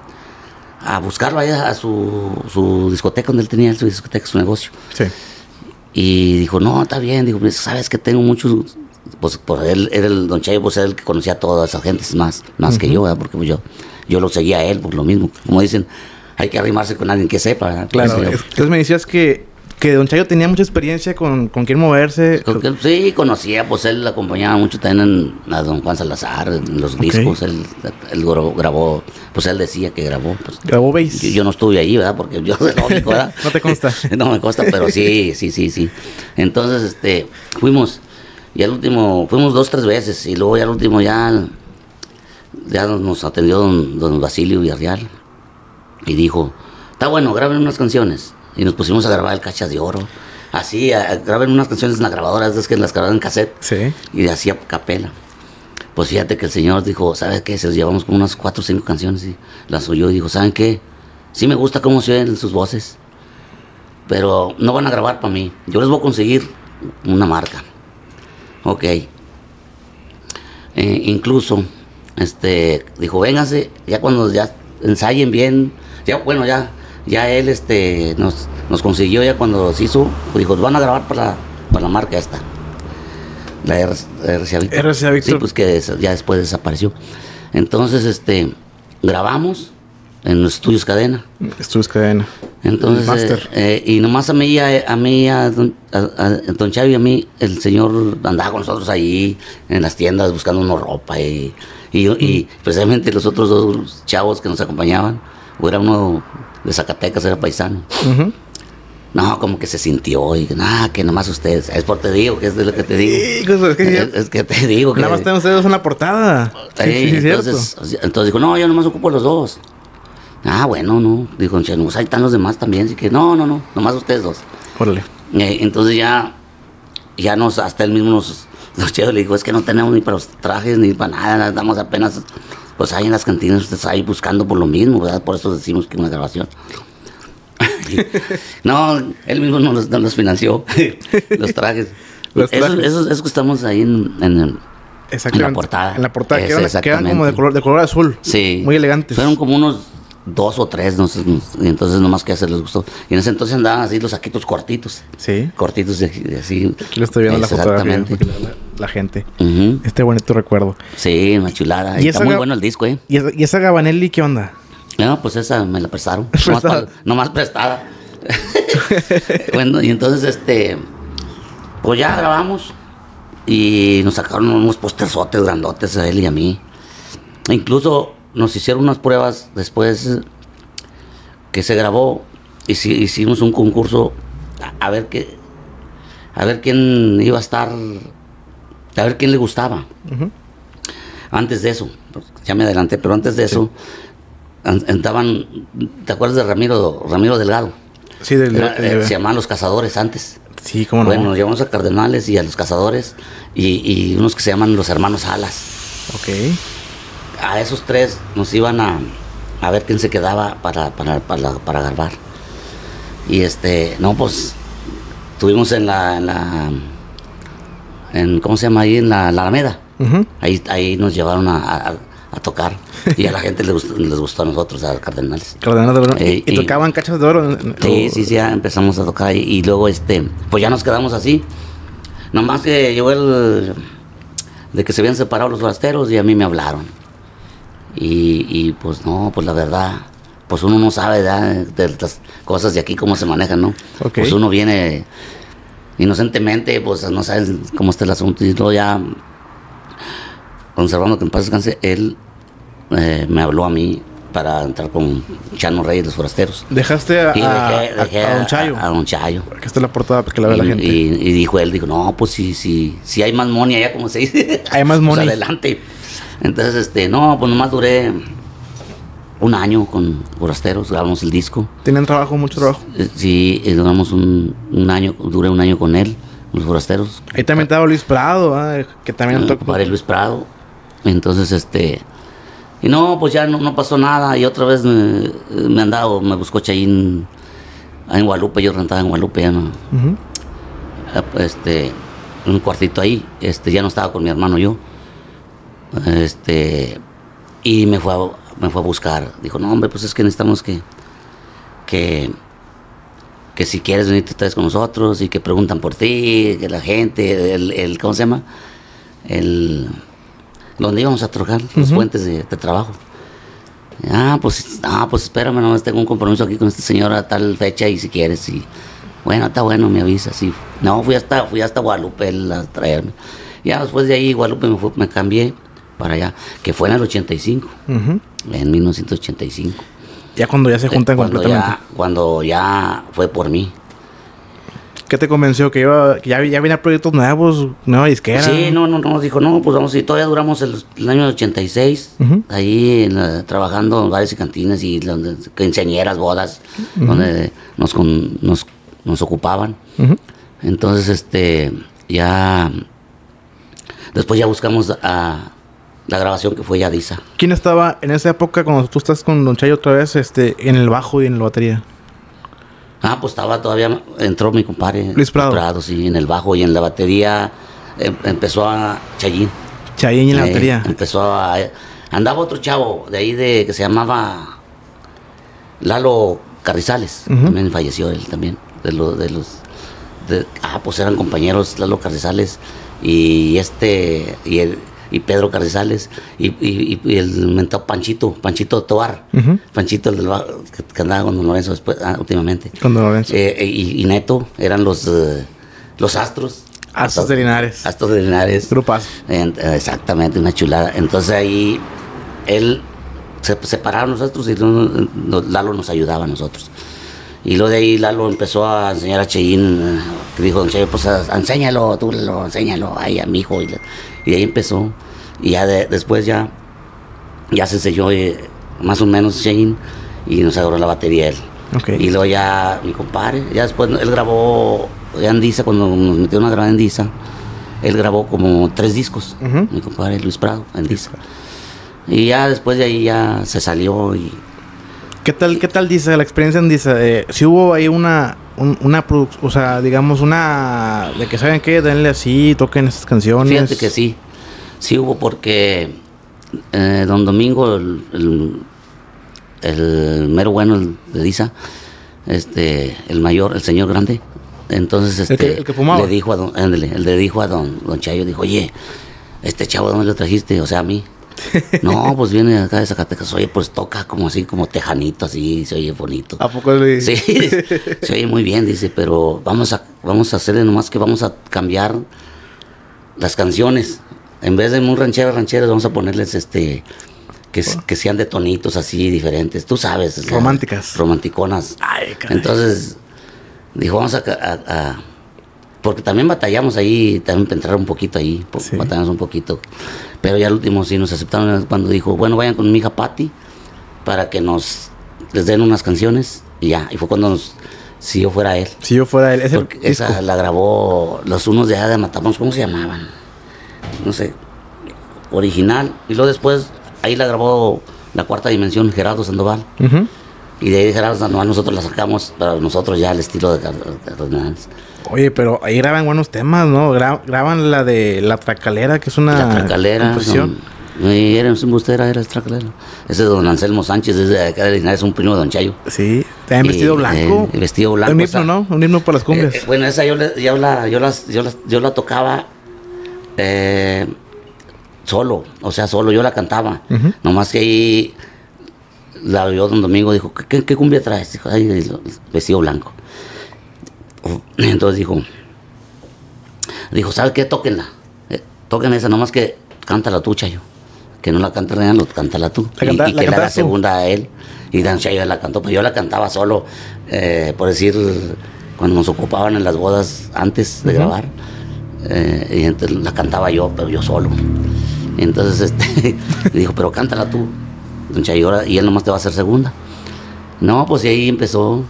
a buscarlo allá a su, su discoteca, donde él tenía su discoteca, su negocio. Sí. Y dijo, no, está bien. Dijo, sabes que tengo muchos... Pues por él, era el Don Chayo, pues era el que conocía a todas esas gentes más, más uh-huh. que yo, ¿verdad? Porque pues, yo, yo lo seguía a él por lo mismo. Como dicen, hay que arrimarse con alguien que sepa, ¿verdad? Claro. Pues, entonces me decías que, que Don Chayo tenía mucha experiencia con, con quién moverse. Con que, sí, conocía, pues él acompañaba mucho también en, a don Juan Salazar, en los okay. discos. Él, él grabó, pues él decía que grabó. Pues, ¿Grabó bass? Yo, yo no estuve ahí, ¿verdad? Porque yo de lógico, ¿verdad? No te consta. No me consta, pero sí, sí, sí, sí. Entonces, este, fuimos... Y al último, fuimos dos, tres veces, y luego ya al último ya, ya nos atendió don, don Basilio Villarreal, y dijo, está bueno, graben unas canciones. Y nos pusimos a grabar el Cachas de Oro, así, a, a, graben unas canciones en la grabadora, es que las grababan en cassette, sí. Y hacía capela. Pues fíjate que el señor dijo, ¿sabes qué? Se los llevamos como unas cuatro o cinco canciones, y las oyó y dijo, ¿saben qué? Sí me gusta cómo se oyen sus voces, pero no van a grabar para mí, yo les voy a conseguir una marca. Ok. Eh, incluso, este, dijo, vénganse, ya cuando ya ensayen bien, ya, bueno, ya, ya él, este, nos, nos consiguió ya cuando se hizo, dijo, van a grabar para la, para la marca esta, la R C A Víctor. R C A Víctor. Sí, pues que ya después desapareció. Entonces, este, grabamos en los Estudios Cadena. Estudios Cadena. Entonces, eh, y nomás a mí, a, a mí, a don, a, a don Chavi y a mí, el señor andaba con nosotros ahí en las tiendas buscando una ropa y, y, mm. y precisamente los otros dos chavos que nos acompañaban, o era uno de Zacatecas, era paisano. Uh-huh. No, como que se sintió y nada, que nomás ustedes, es por te digo, que es de lo que te digo. Sí, es, que es, es que te digo que... Nada más tenemos ustedes en la portada. Sí, sí, sí, entonces, entonces dijo, no, yo nomás ocupo los dos. Ah, bueno, no, dijo, pues ahí están los demás también, así que no, no, no, nomás ustedes dos. Órale. Eh, entonces ya, ya nos, hasta él mismo nos, nos chedos, le dijo, es que no tenemos ni para los trajes, ni para nada, estamos apenas, pues ahí en las cantinas, ustedes ahí buscando por lo mismo, ¿verdad? Por eso decimos que una grabación. No, él mismo no nos, no nos financió los trajes. Los trajes. Esos, esos, esos que estamos ahí en, en, Exactamente. En la portada. En la portada, Es, que eran, que eran como de color, de color azul. Sí. Muy elegantes. Fueron como unos dos o tres, no sé, y entonces nomás que se les gustó. Y en ese entonces andaban así los saquitos cortitos. Sí. Cortitos de, de así. Aquí lo estoy viendo en la fotografía. Exactamente. La, la, la gente. Uh-huh. Este bonito recuerdo. Sí, una chulada. Y, y está muy bueno el disco, ¿eh? ¿Y esa, y esa Gabanelli qué onda? No, pues esa me la prestaron. Nomás, para, nomás prestada. Bueno, y entonces, este... Pues ya grabamos. Y nos sacaron unos posterzotes grandotes a él y a mí. E incluso nos hicieron unas pruebas después que se grabó. Y si, hicimos un concurso a, a ver qué... A ver quién iba a estar... A ver quién le gustaba. Uh-huh. Antes de eso. Ya me adelanté, pero antes de eso... Sí. Andaban... ¿Te acuerdas de Ramiro, Ramiro Delgado? Sí, del, Era, del, eh, se llamaban Los Cazadores antes. Sí, cómo no. Bueno, nos llevamos a Cardenales y a Los Cazadores y, y unos que se llaman Los Hermanos Alas. Ok. A esos tres nos iban a, a ver quién se quedaba para, para, para, para grabar. Y este, no, pues, estuvimos en la, en la, en, ¿cómo se llama ahí? En la, la Alameda. Uh-huh. Ahí, ahí nos llevaron a, a, a tocar. Y a la gente les gustó, les gustó a nosotros, a Cardenales. Cardenales de oro. Eh, ¿Y, ¿Y tocaban cachas de oro? Sí, sí, sí, ya empezamos a tocar. Y, y luego, este, pues ya nos quedamos así. Nomás que llegó el... De que se habían separado los forasteros y a mí me hablaron. Y, y pues no, pues la verdad, pues uno no sabe ¿verdad? De las cosas de aquí, cómo se manejan, ¿no? Okay. Pues uno viene inocentemente, pues no sabes cómo está el asunto. Y luego ya, conservando que en paz descanse, él... Eh, me habló a mí para entrar con Chano Reyes, Los Forasteros. ¿Dejaste a, dejé, dejé a, a Don Chayo? A, a Don Chayo. Aquí está la portada para que la vea y, la gente. Y, y dijo él, dijo, no, pues si, si, si hay más money allá, como se dice. Hay más money. Pues adelante. Entonces, este, no, pues nomás duré un año con Forasteros, grabamos el disco. ¿Tenían trabajo, mucho trabajo? Eh, sí, duramos un, un año, duré un año con él, Los Forasteros. Ahí también estaba Luis Prado, ¿eh? Que también eh, tocó. Padre Luis Prado. Entonces, este... Y no, pues ya no, no pasó nada. Y otra vez me, me han dado, me buscó Chayín en Guadalupe. Yo rentaba en Guadalupe, ya no. Uh-huh. Este, un cuartito ahí. Este, ya no estaba con mi hermano yo. Este, y me fue a, me fue a buscar. Dijo, no, hombre, pues es que necesitamos que, que, que si quieres venir te traes con nosotros y que preguntan por ti, que la gente, el, el ¿cómo se llama? El... donde íbamos a trocar las uh-huh. fuentes de, de trabajo. Ah, pues, ah, pues espérame, nomás tengo un compromiso aquí con este señor a tal fecha y si quieres, y bueno, está bueno, me avisas. Sí. No, fui hasta, fui hasta Guadalupe a traerme. Ya después de ahí, Guadalupe me, fue, me cambié para allá, que fue en el ochenta y cinco, uh-huh. en mil novecientos ochenta y cinco. Ya cuando ya se juntan cuando completamente. Ya, cuando ya fue por mí. ¿Qué te convenció? ¿Que, iba, que ya, ya venía proyectos nuevos, nueva disquera? Sí, no, no, no, dijo, no, pues vamos, y todavía duramos el, el año ochenta y seis, uh-huh. ahí en la, trabajando en bares y cantinas y donde, quinceañeras, bodas, uh-huh. donde nos, con, nos, nos ocupaban. Uh-huh. Entonces, este, ya, después ya buscamos a la grabación que fue Yadisa. ¿Quién estaba en esa época cuando tú estás con Don Chayo otra vez, este, en el bajo y en la batería? Ah, pues estaba todavía, entró mi compadre Luis Prado. Luis Prado, sí, en el bajo y en la batería em, empezó a Chayín. Chayín en la eh, batería. Empezó a, andaba otro chavo de ahí de que se llamaba Lalo Carrizales, uh-huh. también falleció él también, de, lo, de los, de, ah, pues eran compañeros Lalo Carrizales y este, y el, y Pedro Carrizales y, y, y el mentado Panchito, Panchito Tobar, uh-huh. Panchito el del que, que andaba con Don Lorenzo después, ah, últimamente. Con Don Lorenzo. Eh, y, y Neto eran los, uh, los astros. Astros de Linares. Astros de Linares. Grupas. Eh, exactamente, una chulada. Entonces ahí él se separaron los astros y Lalo nos ayudaba a nosotros. Y luego de ahí Lalo empezó a enseñar a Chayín, que dijo, Don Chayo, pues enséñalo, tú lo enséñalo ahí a mi hijo. Y, y de ahí empezó. Y ya de, después ya, ya se enseñó eh, más o menos Chayín y nos agarró la batería él. Okay. Y luego ya mi compadre, ya después él grabó ya en Disa, cuando nos metieron a grabar en Disa, él grabó como tres discos, uh-huh. mi compadre Luis Prado, en Disa. Y ya después de ahí ya se salió y... ¿Qué tal, qué tal Disa, la experiencia en Disa? Eh, si hubo ahí una, un, una producción, o sea, digamos una, de que saben qué, denle así, toquen estas canciones. Fíjate que sí. Sí hubo porque eh, don Domingo, el, el, el mero bueno el de Disa, este, el mayor, el señor grande, entonces este, el que, el que fumaba. le dijo a don, ándale, él le dijo a don, don Chayo, dijo, oye, este chavo, ¿dónde lo trajiste? O sea, a mí. No, pues viene acá de Zacatecas, oye, pues toca como así, como tejanito, así, se oye bonito. ¿A poco le... Sí, se oye muy bien, dice, pero vamos a, vamos a hacerle nomás que vamos a cambiar las canciones. En vez de muy rancheras, rancheras, vamos a ponerles este... Que, que sean de tonitos así diferentes, tú sabes. O sea, románticas. Romanticonas. Ay, caray. Entonces, dijo, vamos a, a, a... Porque también batallamos ahí, también para entrar un poquito ahí, sí. Batallamos un poquito. Pero ya al último sí nos aceptaron cuando dijo, bueno, vayan con mi hija Patti para que nos les den unas canciones. Y ya, y fue cuando nos... Si yo fuera él. Si yo fuera él. Ese porque esa disco la grabó los unos de allá de Matamoros, ¿cómo se llamaban? No sé, original. Y luego después... Ahí la grabó La Cuarta Dimensión, Gerardo Sandoval. Uh-huh. Y de ahí de Gerardo Sandoval nosotros la sacamos para nosotros ya al estilo de Cardenales. Oye, pero ahí graban buenos temas, ¿no? Gra- graban la de La Tracalera, que es una La Tracalera. composición. Don, y era un embustera, era la Tracalera. Ese es don Anselmo Sánchez, desde acá de Linares, es un primo de don Chayo. Sí, también vestido blanco. Eh, vestido blanco. Un himno, ¿no? Un himno para las cumbias. Eh, eh, bueno, esa yo, le, yo, la, yo, las, yo, las, yo la tocaba... Eh, solo, o sea, solo, yo la cantaba. Uh-huh. Nomás que ahí la vio don Domingo, dijo, ¿qué, qué cumbia traes? Dijo, ay, vestido blanco. Entonces dijo, dijo, ¿sabes qué? Tóquenla. Eh, tóquenla esa, nomás que cántala tú, Chayo. Que no la canta Renan, lo cántala tú. La canta, y, y la que la haga tú. segunda a él. Y dan Chayo la cantó, pero yo la cantaba solo, eh, por decir, cuando nos ocupaban en las bodas antes de uh-huh. grabar. Eh, y entonces la cantaba yo, pero yo solo. Entonces este le dijo, pero cántala tú, don Chayo, y él nomás te va a hacer segunda. No, pues y ahí empezó.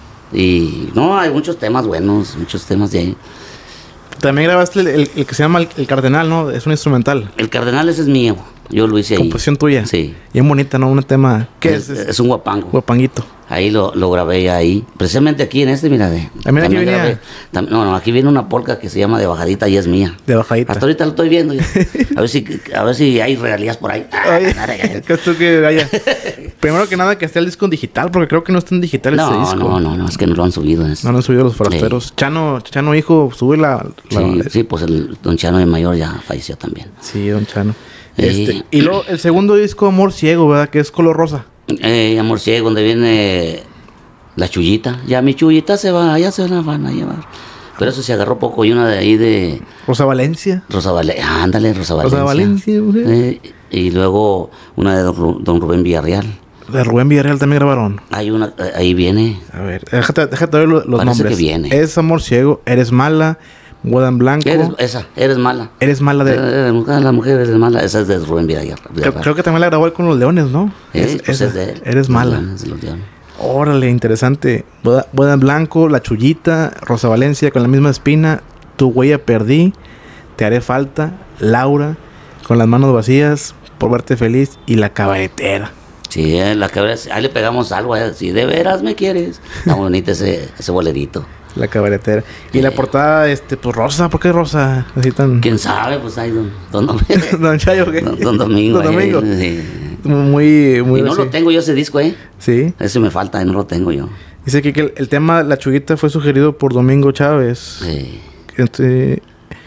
Y no, hay muchos temas buenos, muchos temas de ahí. También grabaste el, el, el que se llama el, el Cardenal, ¿no? Es un instrumental. El Cardenal ese es mío, yo lo hice ahí. Composición tuya. Sí. Bien bonita, ¿no? Un tema. ¿Qué es? Es, es un guapango. Guapanguito. Ahí lo, lo grabé ahí. Precisamente aquí en este, mira. De, también aquí venía. Grabé, tam, no, no, aquí viene una polca que se llama De Bajadita y es mía. De Bajadita. Hasta ahorita lo estoy viendo ya. A ver si, a ver si hay regalías por ahí. Oye, que tú que vaya. Primero que nada que esté el disco en digital, porque creo que no está en digital no, ese disco. No, no, no, es que no lo han subido. Es... No lo han subido los forasteros. Sí. Chano, Chano hijo, sube la... la sí, sí, pues el don Chano de mayor ya falleció también. Sí, don Chano. Este, y... y luego el segundo disco, Amor Ciego, ¿verdad? Que es color rosa. Eh, Amor Ciego, donde viene la Chullita. Ya mi Chullita se va, ya se la van a llevar. Pero eso se agarró poco. Y una de ahí de... Rosa Valencia. Rosa Valencia, ándale, Rosa Valencia. Rosa Valencia, eh, y luego una de don, don Rubén Villarreal. De Rubén Villarreal también grabaron. Hay una, ahí viene. A ver, déjate, déjate ver los, los Parece nombres. Que viene. Es Amor Ciego, Eres Mala, Boda en Blanco. Eres, esa, Eres Mala. Eres Mala de... Eh, eh, la mujer Eres Mala, esa es de Rubén Villarreal. Creo, creo que también la grabó él con los Leones, ¿no? Eh, es, pues es de él. Eres Mala. Los los Leones. Órale, interesante. Boda, Boda en Blanco, La Chullita, Rosa Valencia, Con la Misma Espina, Tu Huella Perdí, Te Haré Falta, Laura, Con las Manos Vacías, Por Verte Feliz y La Cabaretera. Sí, eh, la cabaretera, ahí le pegamos algo, eh, si de veras me quieres. Está bonito ese, ese bolerito. La Cabaretera. Y eh. la portada, este, pues rosa, ¿por qué rosa? Así tan... ¿Quién sabe? Pues ahí don, don Domingo. Don Chayo, ¿qué? Don, don Domingo. Don Domingo. Eh, sí. Muy, muy... Y no así. Lo tengo yo ese disco, ¿eh? Sí. Ese me falta y no lo tengo yo. Dice que, que el, el tema La Chullita fue sugerido por Domingo Chávez. Sí. Este,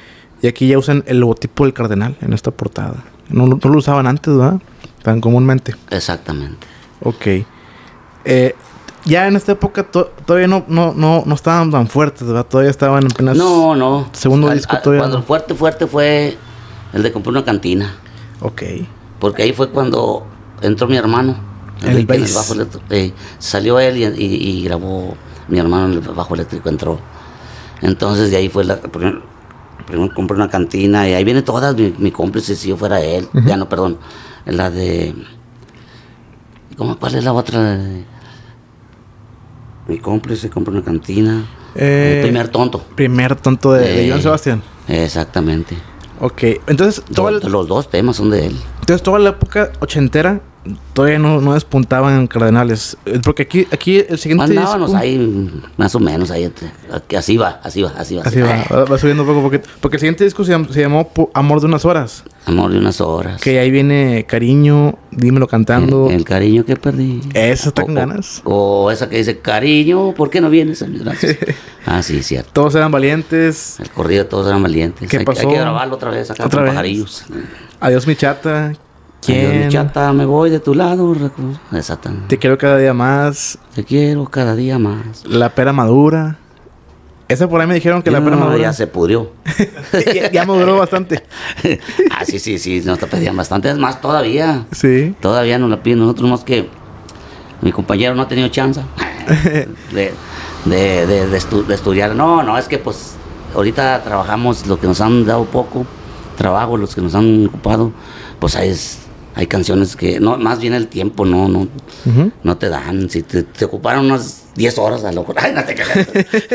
y aquí ya usan el logotipo del Cardenal en esta portada. No, no lo usaban antes, ¿verdad? Tan comúnmente. Exactamente. Ok. Eh, ya en esta época to- todavía no, no, no, no estaban tan fuertes, ¿verdad? Todavía estaban en apenas... No, no. Segundo al, disco al, todavía Cuando no. el fuerte, fuerte fue el de comprar una cantina. Ok. Porque ahí fue cuando entró mi hermano. El, el bass. En el bajo eléctrico. Eh, salió él y, y, y grabó mi hermano en el bajo eléctrico, entró. Entonces de ahí fue la... Primero, primero compré una cantina y ahí viene todas mi, mi cómplice si yo fuera él. Uh-huh. Ya no, perdón. La de... ¿Cómo, ¿Cuál es la otra? Mi cómplice compró una cantina. Eh, el primer tonto. Primer tonto de, eh, de Joan Sebastián. Exactamente. Ok, entonces... Todo el, los dos temas son de él. Entonces toda la época ochentera todavía no, no despuntaban Cardenales. Porque aquí, aquí el siguiente Andábamos disco... ahí, más o menos, ahí, así va, así va, así va. Así va, va, va subiendo poco a poco. Porque el siguiente disco se, llam, se llamó Amor de unas horas. Amor de unas horas. Que ahí viene Cariño, dímelo cantando. El, el cariño que perdí. ¿Esa está o, con ganas? O, o esa que dice, cariño, ¿por qué no vienes a mis brazos? Ah, sí, cierto. Todos eran valientes. El corrido de todos eran valientes. ¿Qué hay, pasó? Hay que grabarlo otra vez acá ¿Otra con vez? pajarillos. Adiós mi chata. ¿Quién? Adiós, mi chata, me voy de tu lado. Exactamente. Te quiero cada día más. Te quiero cada día más. La pera madura. Esa por ahí me dijeron que no, la pera madura. Ya se pudrió. ya, ya maduró bastante. Ah, sí, sí, sí. Nos te pedían bastante. Es más, todavía. Sí. Todavía nos la piden. Nosotros más que mi compañero no ha tenido chance de, de, de, de, estu de estudiar. No, no, es que pues ahorita trabajamos lo que nos han dado poco. Trabajo, los que nos han ocupado. Pues hay, hay canciones que, no, más bien el tiempo, no, no, uh-huh. no te dan. Si te, te ocuparon unas diez horas a lo mejor. Ay, no te creas.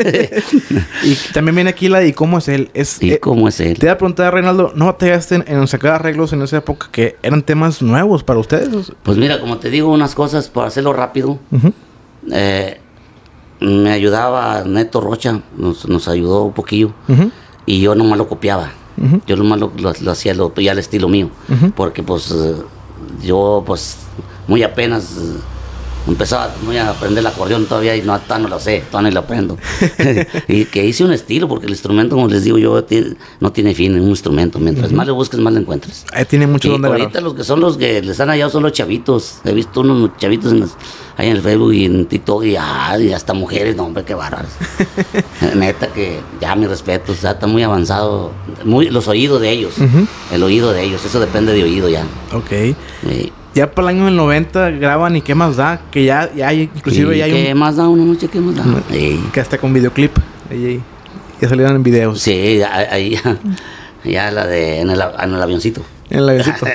Y también viene aquí la de ¿y cómo es él? Es, ¿Y eh, cómo es él? Te iba a preguntar, Reinaldo, ¿no batallaste en, en sacar arreglos en esa época que eran temas nuevos para ustedes? Pues mira, como te digo, unas cosas para hacerlo rápido. Uh-huh. eh, me ayudaba Neto Rocha, nos, nos ayudó un poquillo. Uh-huh. Y yo nomás lo copiaba. Uh-huh. Yo nomás lo, lo, lo hacía lo, ya al estilo mío. Uh-huh. Porque pues uh, yo pues muy apenas... Uh, empezaba muy a aprender el acordeón todavía y no, todavía no lo sé, todavía no lo aprendo. Y que hice un estilo, porque el instrumento, como les digo yo, tiene, no tiene fin, es un instrumento. Mientras uh-huh. más le busques, más le encuentres. Ahí tiene mucho y donde ahorita agarrar. Los que son los que les han hallado son los chavitos. He visto unos chavitos en los, ahí en el Facebook y en TikTok y, ah, y hasta mujeres, no hombre, qué bárbaros. Neta que ya mi respeto, o sea, está muy avanzado. Muy, los oídos de ellos, uh-huh. el oído de ellos, eso depende de oído ya. Ok. Eh, Ya para el año del noventa graban y qué más da, que ya, ya hay, inclusive ya hay ¿Qué un... más da una noche? ¿Qué más da? Sí. Que hasta con videoclip, ahí, ahí, ya salieron en videos. Sí, ahí ya, ya la de, en el, en el avioncito. En el avioncito.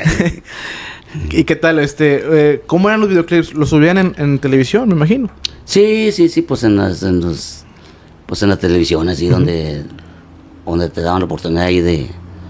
¿Y qué tal, este, eh, cómo eran los videoclips? ¿Los subían en, en televisión, me imagino? Sí, sí, sí, pues en las, en los, pues en las televisiones, sí, uh-huh. donde, donde te daban la oportunidad ahí de,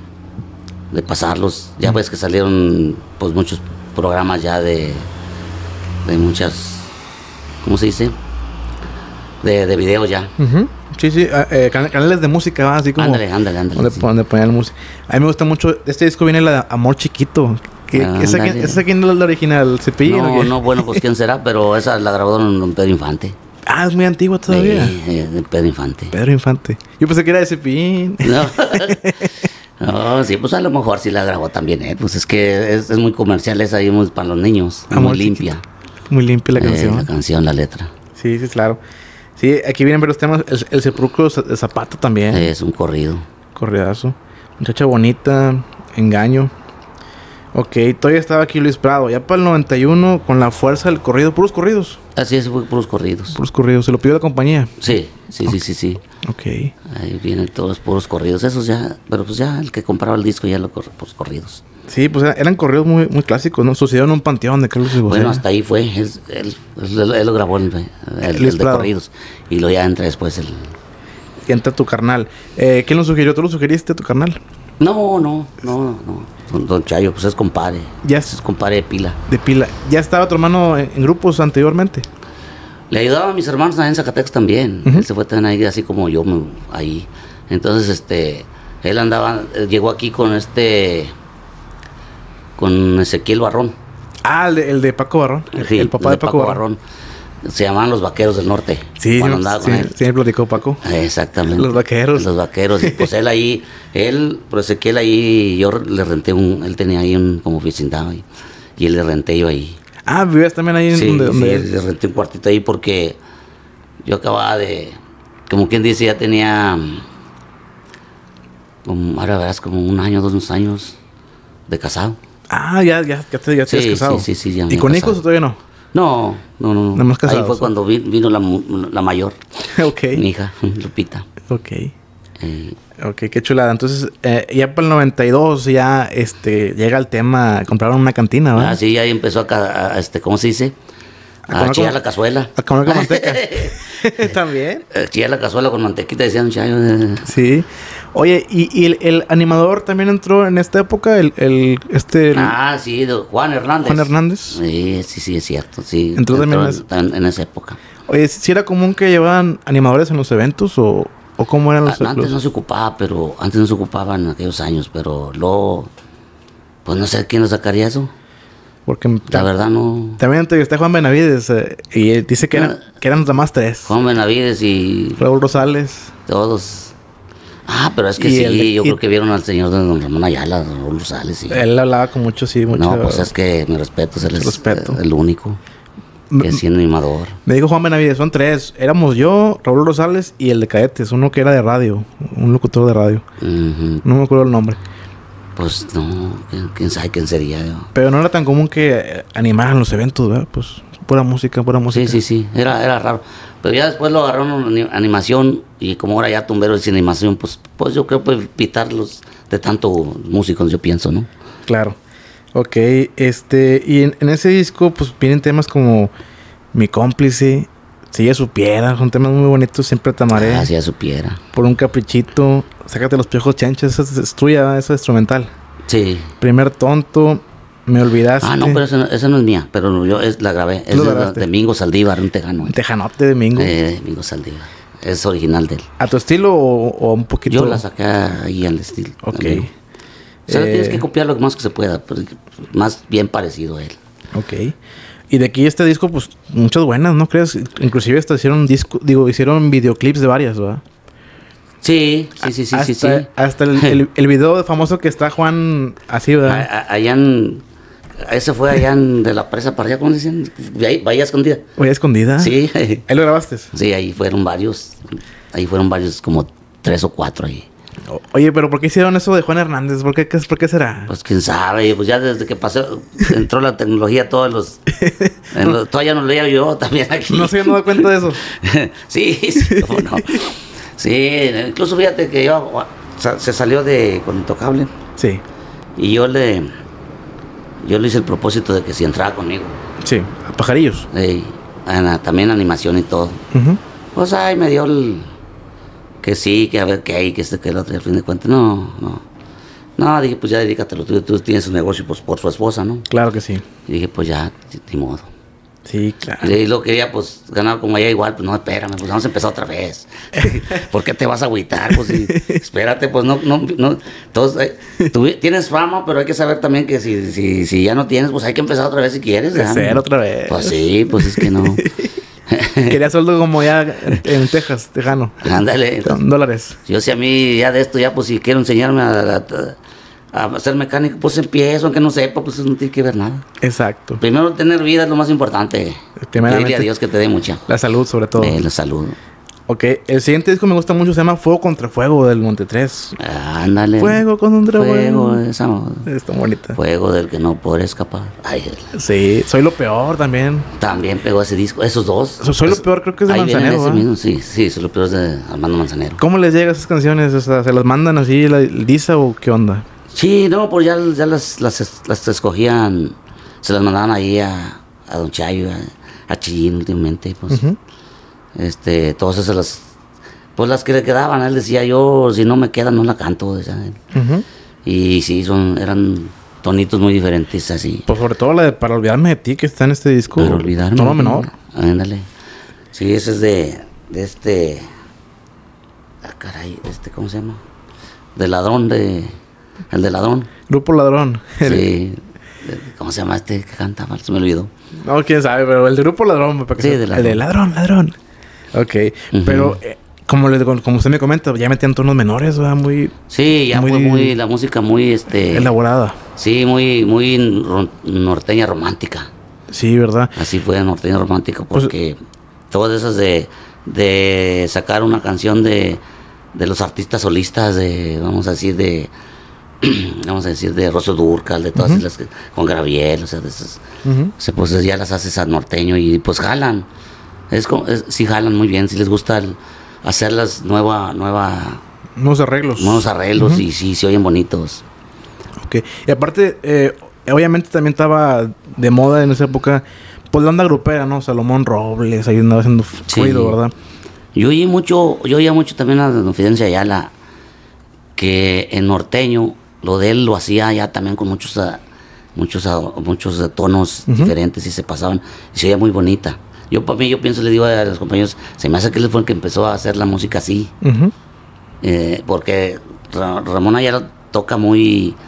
de pasarlos. Ya uh-huh. ves que salieron, pues muchos programas ya de de muchas, ¿cómo se dice? De, de videos ya. Uh-huh. Sí, sí, eh, can canales de música, ¿va? Así como... Ándale, ándale, ándale. Donde, sí. donde ponían música. A mí me gusta mucho, de este disco viene la de Amor Chiquito. Que, ah, ¿Esa quién esa quién es la original? ¿Cepillín no, o qué? No, bueno, pues quién será, pero esa la grabó don Pedro Infante. Ah, es muy antigua todavía. Sí, de Pedro Infante. Pedro Infante. Yo pensé que era de Cepillín. No. No, sí, pues a lo mejor sí la grabó también, ¿eh? Pues es que es, es muy comercial esa, y muy para los niños, Amor muy limpia. Chiquito. Muy limpia la canción. Eh, la canción, la letra. Sí, sí, claro. Sí, aquí vienen varios temas. El, el sepulcro de Zapato también. Es un corrido. Corridazo. Muchacha bonita, Engaño. Ok, todavía estaba aquí Luis Prado. Ya para el noventa y uno, con la fuerza del corrido, puros corridos. Así es, puros corridos. Puros corridos. ¿Se lo pidió la compañía? Sí, sí, okay. sí, sí, sí. Ok. Ahí vienen todos puros corridos. Esos ya, pero pues ya el que compraba el disco ya lo corre puros corridos. Sí, pues eran, eran corridos muy, muy clásicos, ¿no? Sucedieron en un panteón de Carlos y José. Bueno, hasta ahí fue. Él, él, él, él lo grabó, el, el, el de corridos. Y luego ya entra después el... Y entra tu carnal. Eh, ¿Quién lo sugirió? ¿Tú lo sugeriste a tu carnal? No, no, no, no. Don, don Chayo, pues es compadre. Ya es compadre de pila. De pila. ¿Ya estaba tu hermano en, en grupos anteriormente? Le ayudaba a mis hermanos en Zacatecas también. Uh-huh. Él se fue también ahí, así como yo, me, ahí. Entonces, este... Él andaba... Llegó aquí con este... Con Ezequiel Barrón. Ah, el de, el de Paco Barrón. El, sí, el papá el de, de Paco, Paco Barrón. Barrón. Se llamaban Los Vaqueros del Norte. Sí, cuando sí, andaba sí, con él. Sí, me platicó Paco. Exactamente. Los Vaqueros. Los Vaqueros. Y pues él ahí... Él, pues Ezequiel ahí... Yo le renté un... Él tenía ahí un... Como vecindado. Y, y él le renté yo ahí. Ah, ¿vivías también ahí? Sí, en donde, sí, donde... le renté un cuartito ahí porque... Yo acababa de... Como quien dice, ya tenía... Como, ahora verás, como un año, dos años de casado. Ah, ya, ya, ya te, ya te sí, has casado. Sí, sí, sí, ya ¿Y con casado. Hijos o todavía no? No, no, no. Nada más casados. Ahí fue cuando vi, vino la, la mayor. Ok. Mi hija, Lupita. Ok. Eh, ok, qué chulada. Entonces, eh, ya para el noventa y dos ya este, llega el tema, compraron una cantina, ¿verdad? Ah, sí, ahí empezó a, a este, ¿cómo se dice? A, a chillar la cazuela. A comer con manteca. ¿También? A chillar la cazuela con mantequita, decían Chayo. Sí. Oye, ¿y, y el, el animador también entró en esta época? El, el, este, el... Ah, sí, Juan Hernández. Juan Hernández. Sí, sí, sí, es cierto. Sí, entró, entró también en, en, en esa época. Oye, ¿sí era común que llevaban animadores en los eventos o, o cómo eran los Antes los... no se ocupaba, pero antes no se ocupaba en aquellos años, pero luego Pues no sé quién lo sacaría eso. Porque la verdad no. También entrevisté a Juan Benavides eh, y él dice que, no, eran, que eran nada más tres. Juan Benavides y... Raúl Rosales. Todos. Ah, pero es que sí, el, yo y, creo que vieron al señor don Ramón Ayala, Raúl Rosales. Sí. Él hablaba con mucho, sí, mucho. No, pues es que mi respeto, él es respeto. el único que es animador. Me dijo Juan Benavides, son tres. Éramos yo, Raúl Rosales y el de Cadetes, uno que era de radio, un locutor de radio. Uh-huh. No me acuerdo el nombre. Pues no, quién sabe quién sería. Yo. Pero no era tan común que animaran los eventos, ¿verdad? Pues pura música, pura música. Sí, sí, sí, era, era raro. Pero ya después lo agarraron en animación y como ahora ya tumberos sin animación, pues, pues yo creo que pues, pitarlos de tanto músicos, yo pienso, ¿no? Claro. Ok, este, y en, en ese disco pues vienen temas como Mi Cómplice, Si ella supiera, son temas muy bonitos, Siempre te amaré. Ah, si ella supiera. Por un caprichito, Sácate los piojos chanchos, esa es, es tuya, esa es instrumental. Sí. Primer tonto, Me olvidaste. Ah, no, pero esa no, esa no es mía, pero yo es, la grabé. Es de, de Mingo Saldívar, un tejano. Un tejanote de Mingo. Eh, Mingo Saldívar. Es original de él. ¿A tu estilo o, o un poquito? Yo la saqué ahí al estilo. Ok. Amigo. O sea, eh, tienes que copiar lo más que se pueda, pero más bien parecido a él. Ok. Y de aquí este disco, pues, muchas buenas, ¿no crees? Inclusive hasta hicieron disco, digo, hicieron videoclips de varias, ¿verdad? Sí, sí, sí, sí, hasta, sí, sí. Hasta el, el, el video famoso que está Juan así, ¿verdad? A, a, allá en... Ese fue allá en, de la presa para allá, ¿cómo dicen? Bahía Escondida. Bahía Escondida. Sí. ¿Ahí lo grabaste? Sí, ahí fueron varios. Ahí fueron varios, como tres o cuatro ahí. Oye, pero ¿por qué hicieron eso de Juan Hernández? ¿Por qué, qué, por qué será? Pues quién sabe, pues ya desde que pasó, entró la tecnología, todos los, en los todavía no leía yo también aquí. ¿No se habían dado cuenta de eso? Sí, sí, cómo no. Sí, incluso fíjate que yo, o sea, se salió de con Intocable. Sí. Y yo le, yo le hice el propósito de que si entraba conmigo. Sí, a Pajarillos. Sí, también animación y todo. Uh-huh. Pues ahí me dio el... Que sí, que a ver qué hay, que este, que el otro, al fin de cuentas, no, no. No, dije, pues ya dedícatelo, tú, tú tienes un negocio pues, por su esposa, ¿no? Claro que sí. Y dije, pues ya, ni modo. Sí, claro. Y lo quería, pues, ganar como allá igual, pues no, espérame, pues vamos a empezar otra vez. ¿Por qué te vas a agüitar? Pues sí, espérate, pues no, no, no. Entonces, eh, tú tienes fama, pero hay que saber también que si, si, si ya no tienes, pues hay que empezar otra vez si quieres. De hacer otra vez. Pues sí, pues es que no. Quería sueldo como ya en, en Texas, tejano. Ándale. Dólares. Yo si a mí ya de esto, ya pues si quiero enseñarme a, a, a ser mecánico, pues empiezo, aunque no sepa, pues no tiene que ver nada. Exacto. Primero tener vida es lo más importante. Pedirle a Dios que te dé mucha. La salud sobre todo. Eh, la salud. Ok, el siguiente disco me gusta mucho, se llama Fuego contra Fuego del Monte tres. Ándale. Fuego contra fuego. Fuego. Esa, está bonita. Fuego del que no podré escapar. Ay, sí, Soy lo Peor también. También pegó ese disco, esos dos. So, soy pues, lo Peor creo que es de ahí Manzanero. Ese mismo, sí, sí, Soy lo Peor es de Armando Manzanero. ¿Cómo les llegan esas canciones? O sea, ¿se las mandan así la Lisa o qué onda? Sí, no, pues ya, ya las, las, las escogían, se las mandaban ahí a, a Don Chayo, a, a Chillín últimamente, pues. Uh-huh. Este, todas esas las... Pues las que le quedaban, él decía, yo si no me quedan no la canto, decía él. Uh-huh. Y sí, son, eran tonitos muy diferentes así. Pues sobre todo la de Para Olvidarme de Ti, que está en este disco. Para Olvidarme. Tono menor. Ándale. Sí, ese es de, de este... Ah, caray, este, ¿cómo se llama? De Ladrón, de... El de Ladrón. Grupo Ladrón. Sí. ¿Cómo se llama este que canta? Se me olvidó. No, quién sabe, pero el de Grupo Ladrón. Para que sí, sea, de Ladrón. El de Ladrón, Ladrón. Ok, uh-huh. Pero... Eh, Como, le, como usted me comenta, ya metían tonos menores, ¿verdad? Muy... Sí, ya muy, fue muy... La música muy, este... Elaborada. Sí, muy, muy norteña romántica. Sí, ¿verdad? Así fue, norteña romántica, porque pues, todas esas de... De sacar una canción de... De los artistas solistas, de... Vamos a decir, de... Vamos a decir, de Rocío Dúrcal, de todas uh-huh. las... Con Graviel, o sea, de esas... Uh-huh. O sea, pues ya las haces al norteño y pues jalan. Es, es, sí jalan muy bien, si les gusta el... hacerlas nueva, nueva... Nuevos arreglos. Nuevos arreglos uh-huh. y sí, se oyen bonitos. Ok. Y aparte, eh, obviamente también estaba de moda en esa época, pues la onda grupera, ¿no? Salomón Robles, ahí andaba haciendo sí. ruido, ¿verdad? Yo oí mucho, yo oía mucho también a Don Fidencio Ayala, que en norteño, lo de él lo hacía ya también con muchos, uh, muchos, uh, muchos uh, tonos uh-huh. diferentes y se pasaban, y se oía muy bonita. Yo para mí, yo pienso, le digo a los compañeros, se me hace que él fue el que empezó a hacer la música así. Uh-huh. Eh, porque Ra- Ramón Ayala toca muy,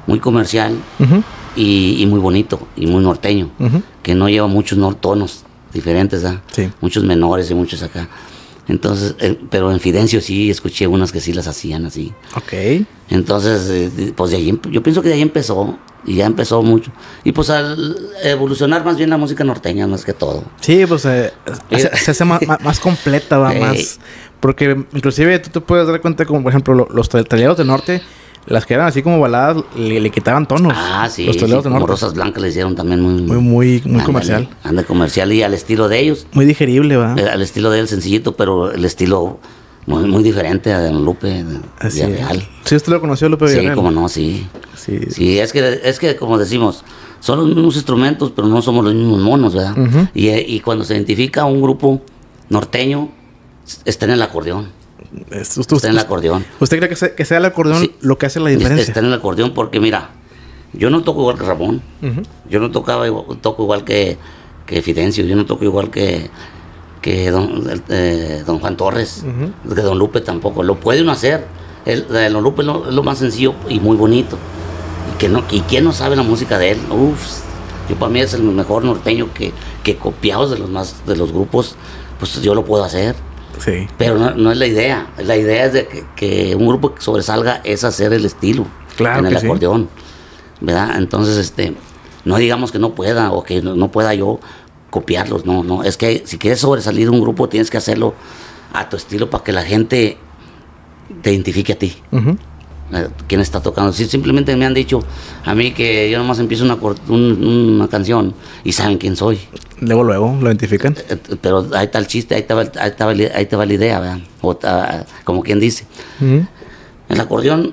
muy comercial Ujú. y, y muy bonito y muy norteño, Ujú. que no lleva muchos nor- tonos diferentes, ¿verdad? Sí. Muchos menores y muchos acá. Entonces, eh, pero en Fidencio sí escuché unas que sí las hacían así. Ok. Entonces, eh, pues de ahí, em- yo pienso que de ahí empezó, y ya empezó mucho. Y pues al evolucionar más bien la música norteña, más que todo. Sí, pues eh, se, se hace más, más- más completa, va, Ey. más. Porque inclusive tú te puedes dar cuenta, como por ejemplo, lo- los tra- traileros del norte, las que eran así como baladas, le, le quitaban tonos. Ah, sí, Los sí, traileros del como norte. Rosas Blancas le hicieron también muy... Muy, muy, muy ándale, comercial. Anda comercial y al estilo de ellos. Muy digerible, va. Eh, al estilo de él, sencillito, pero el estilo muy, muy diferente a Don Lupe, de, Así de es. Real. Sí, usted lo conoció, Lupe Sí, Villarreal. como no, sí. Sí. Sí, es que, es que como decimos, son los mismos instrumentos, pero no somos los mismos monos, ¿verdad? Ujú. y, eh, y cuando se identifica un grupo norteño, está en el acordeón. Es- usted, Está en el usted- acordeón. ¿Usted cree que, se- que sea el acordeón Sí. lo que hace la Está, diferencia? está en el acordeón porque, mira, yo no toco igual que Ramón. Ujú. Yo no tocaba igual- toco igual que, que Fidencio. Yo no toco igual que, que don, el- eh, don Juan Torres. Ujú. Que Don Lupe tampoco. Lo puede uno hacer. El, la de Don Lupe es lo, es lo más sencillo y muy bonito. Y, que no, y quién no sabe la música de él. Uf, yo para mí es el mejor norteño que, que copiados de los más de los grupos, pues yo lo puedo hacer. Sí. Pero no, no es la idea. La idea es de que, que un grupo que sobresalga es hacer el estilo Claro en el que sí. acordeón. ¿Verdad? Entonces, este, no digamos que no pueda o que no, no pueda yo copiarlos. No, no. Es que si quieres sobresalir un grupo, tienes que hacerlo a tu estilo para que la gente te identifique a ti. Ujú. eh, quién está tocando. Si simplemente me han dicho a mí que yo nomás empiezo una, cor- un- una canción y saben quién soy. Luego, luego, lo identifican. Eh, Pero ahí está el chiste, ahí te va, ahí te va, ahí te va la idea, ¿verdad? O ta- como quien dice. Ujú. El acordeón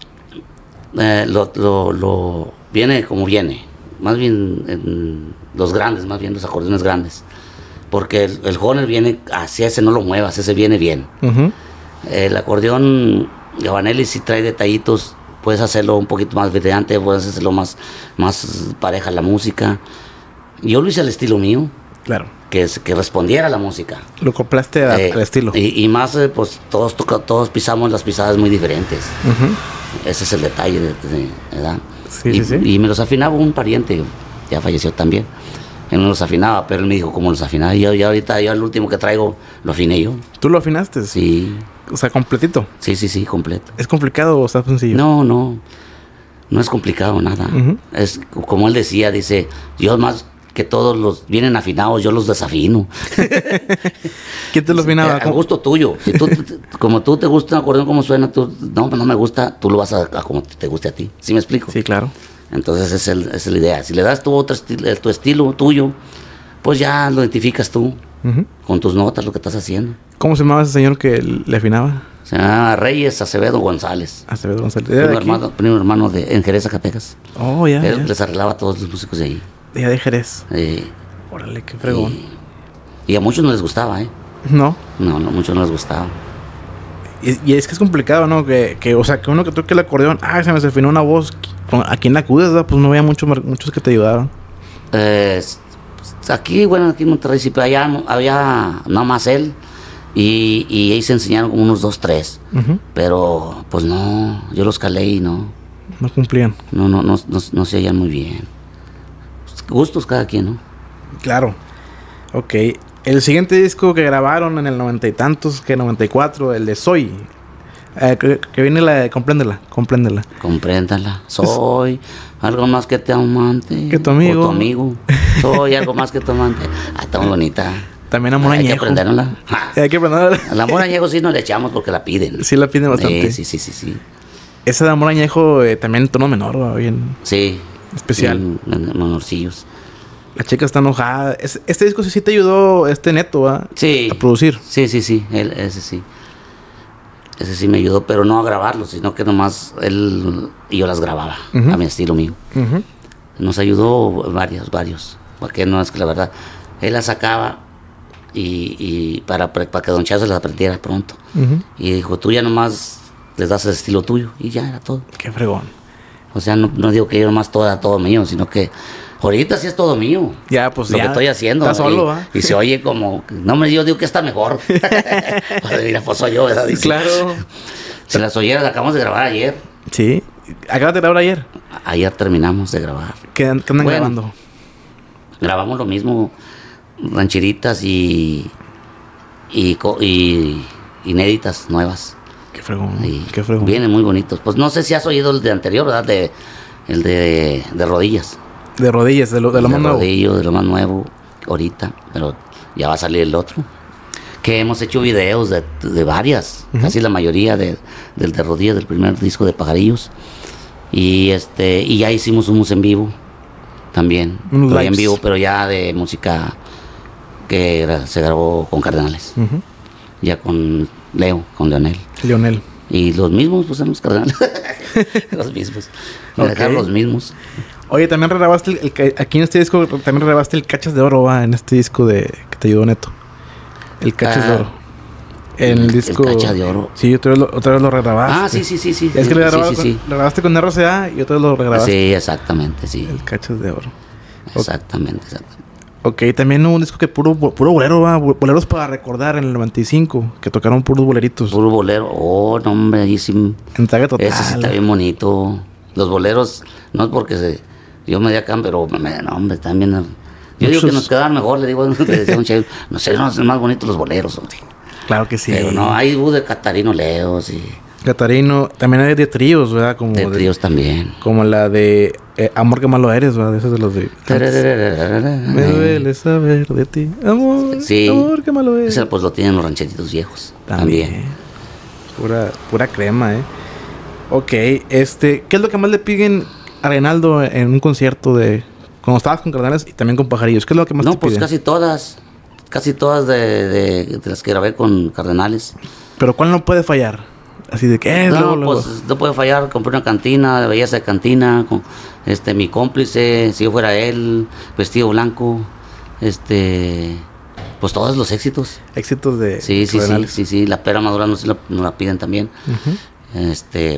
eh, lo, lo- lo- viene como viene. Más bien en los grandes, más bien los acordeones grandes. Porque el, el Hohner viene hacia ese, no lo muevas, ese viene bien. Ujú. El acordeón Gabanelli sí trae detallitos, puedes hacerlo un poquito más brillante, puedes hacerlo más, más pareja la música. Yo lo hice al estilo mío, Claro. que, es- que respondiera a la música. Lo compraste a- Eh, al estilo. Y, y más, eh, pues todos, toca- todos pisamos las pisadas muy diferentes. Ujú. Ese es el detalle, de, de- ¿verdad? Sí, y, sí, sí. y me los afinaba un pariente, ya falleció también. Él no los afinaba, pero él me dijo cómo los afinaba. Y yo, yo ahorita, yo el último que traigo, lo afiné yo. ¿Tú lo afinaste? Sí, O sea, completito. sí, sí, sí, completo. ¿Es complicado o está sencillo? No, no, no es complicado nada. Ujú. Es como él decía, dice, yo más que todos los vienen afinados, yo los desafino. ¿Quién te lo afinaba? A gusto tuyo. Si tú, te- como tú te gusta un acordeón como suena, tú, no, no me gusta, tú lo vas a, a como te guste a ti. ¿Sí me explico? Sí, claro. Entonces esa es, el- esa es la idea. Si le das tu otro estilo, tu estilo tuyo, pues ya lo identificas tú Ujú. con tus notas, lo que estás haciendo. ¿Cómo se llamaba ese señor que le afinaba? Se llama Reyes Acevedo González. Acevedo González. ¿Era de Primo aquí? hermano, primo hermano de en Jerez, Zacatecas. Oh, ya. Él ya. les arreglaba a todos los músicos de ahí. Ya de Jerez. Eh, Órale, qué fregón. y, y a muchos no les gustaba, ¿eh? No. No, no, a muchos no les gustaba. Y, y es que es complicado, ¿no? Que, que, o sea, que uno que toque el acordeón, ah, se me desafinó una voz. ¿A quién la acudes, verdad? Pues no había mucho, muchos que te ayudaron. Eh, s- aquí, bueno, aquí en Monterrey sí, pero allá no- había nada más él. Y, y ahí se enseñaron como unos dos, tres. Ujú. Pero, pues no, yo los calé y no. No cumplían. No, no, no, no, no se oían muy bien. Gustos cada quien, ¿no? Claro. Ok. El siguiente disco que grabaron en el noventa y tantos, que noventa y cuatro, el de Soy. Eh, que, que viene la de Compréndela. Compréndela. Compréndala. Soy algo más que tu amante. Que tu amigo. O tu amigo. Soy algo más que tu amante. Ah, está muy bonita. También Amor Hay que Añejo. aprenderla. Hay que aprenderla. Al amor añejo sí no le echamos porque la piden. Sí la piden bastante. Sí, sí, sí, sí. Sí, Esa de Amor Añejo eh, también en tono menor, va bien sí. especial. En, en menorcillos. La chica está enojada. Es- este disco sí, sí te ayudó este Neto, ¿va? Sí. A producir. Sí, sí, sí. Él, ese sí. Ese sí me ayudó, pero no a grabarlo, sino que nomás él y yo las grababa Ujú. a mi estilo mío. Ujú. Nos ayudó varios, varios. Porque no es que la verdad, él las sacaba y, y para, para que Don Chazo las aprendiera pronto. Ujú. Y dijo, tú ya nomás les das el estilo tuyo y ya era todo. Qué fregón. O sea, no, no digo que yo nomás todo era todo mío, sino que ahorita sí es todo mío. Ya, pues Lo ya. que estoy haciendo. Está solo, y, ¿va? y se oye como, no me yo digo que está mejor. Pues mira, pues soy yo, ¿verdad? Dice. Claro. Si las oyeras, acabamos de grabar ayer. Sí. ¿Acabas de grabar ayer? Ayer terminamos de grabar. ¿Qué, qué andan Bueno, grabando? Grabamos lo mismo, rancheritas y, y, co- y inéditas, nuevas. Qué fregón, Y qué fregón. vienen muy bonitos. Pues no sé si has oído el de anterior, ¿verdad? De, el de, de rodillas. De rodillas, de lo, de lo más nuevo. rodillo, de lo más nuevo, ahorita. Pero ya va a salir el otro. Que hemos hecho videos de, de varias, Ujú. casi la mayoría de, del de rodillas, del primer disco de Pajarillos. Y este y ya hicimos unos en vivo también. Unos Todavía en lives. vivo, pero ya de música que gra- se grabó con Cardenales. Ujú. Ya con Leo, con Leonel. Leonel. Y los mismos, pues, los Cardenales. Los mismos. Me Ok. dejaron los mismos. Oye, también regrabaste el, el ca- aquí en este disco, también regrabaste el Cachas de Oro, va, en este disco de que te ayudó Neto. El Cachas Ah, de Oro. En el el- el disco. Cacha de Oro. Sí, otra vez lo, otra vez lo regrabaste. Ah, sí, sí, sí, sí. Es que sí, le sí, grababa sí, con- sí. lo grabaste con R C A y otra vez lo regrabaste. Sí, exactamente, sí. El Cachas de Oro. Exactamente, exactamente. Ok, también hubo un disco que puro, puro bolero, va, boleros para recordar en el noventa y cinco, que tocaron puros boleritos. Puro bolero. Oh, no, hombre, ahí sí. Entrega total. Ese sí está bien bonito. Los boleros, no es porque se, yo me di acá, pero me, no, hombre, están bien. Yo digo Muchos- que nos quedaban mejor, le digo, le decía a un chef, no sé, no, son más bonitos los boleros, hombre. Claro que sí. Pero no, hay hubo de Catarino Leos y Catarino, también hay de tríos, ¿verdad? Como de de- tríos también. Como la de eh, Amor que malo eres, ¿verdad? De esos de los de... Me duele saber de ti. Amor, Sí. amor que malo eres. Ese pues lo tienen los rancheritos viejos. También. También. Pura, pura crema, ¿eh? Ok, este... ¿Qué es lo que más le piden a Reinaldo en un concierto de... Cuando estabas con Cardenales y también con Pajarillos? ¿Qué es lo que más No, te pues piden? casi todas. Casi todas de, de, de las que grabé con Cardenales. Pero ¿cuál no puede fallar? Así de que... Eh, No, luego, luego. pues no puede fallar. Compré una cantina, de belleza de cantina, con este mi cómplice, si yo fuera él, vestido blanco, este, pues todos los éxitos. Éxitos de Sí, sí, sí, Cardenales. sí, sí. La pera madura no se la, nos la piden también. Ujú. Este,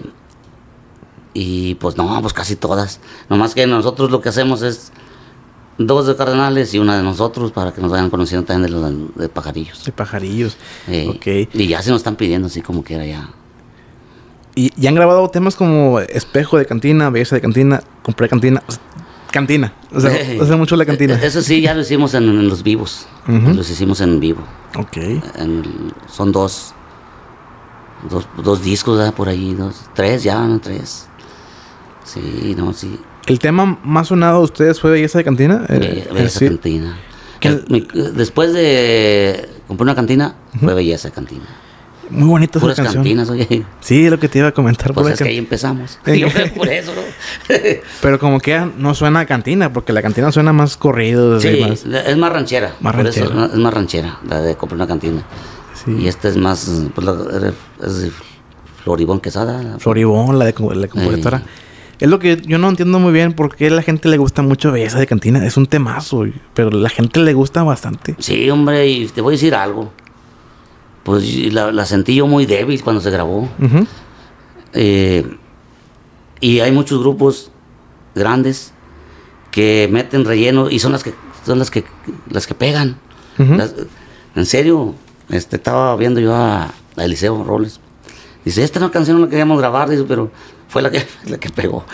y pues no, pues casi todas. Nomás que nosotros lo que hacemos es dos de Cardenales y una de nosotros para que nos vayan conociendo también de los de Pajarillos. De Pajarillos. Eh, Ok. Y ya se nos están pidiendo así como quiera ya. Y, y han grabado temas como Espejo de Cantina, Belleza de Cantina, Compré Cantina. O sea, cantina. O sea, hace mucho la cantina. Eso sí, ya lo hicimos en, en los vivos. Ujú. Los hicimos en vivo. Ok. En el- son dos, dos, dos discos ¿verdad? Por ahí, dos, tres ya, ¿no? Tres. Sí, no, sí. ¿El tema más sonado de ustedes fue Belleza de Cantina? Eh, Be- eh, Belleza sí. Cantina. ¿Qué- El- mi- después de comprar una cantina, fue Belleza Cantina. Muy bonita esa Puras canción. cantinas, oye. Sí, es lo que te iba a comentar. Pues pura es que can- ahí empezamos. Eh. Yo creo por eso, ¿no? Pero como que ya no suena a cantina, porque la cantina suena más corrido. así, Sí, más, es más ranchera. Más por eso ranchera. es más ranchera, la de comprar una cantina. sí. Y esta es más, pues, la- es de Floribón Quesada. Floribón, la de co- la compositora. Eh. Es lo que yo no entiendo muy bien por qué a la gente le gusta mucho Belleza de Cantina. Es un temazo, pero la gente le gusta bastante. Sí, hombre, y te voy a decir algo. Pues y la, la sentí yo muy débil cuando se grabó. Ujú. Eh, y hay muchos grupos grandes que meten relleno y son las que son las que las que pegan. Ujú. Las- en serio, este estaba viendo yo a, a Eliseo Robles. Dice, esta no canción no la queríamos grabar, dice, pero fue la que la que pegó.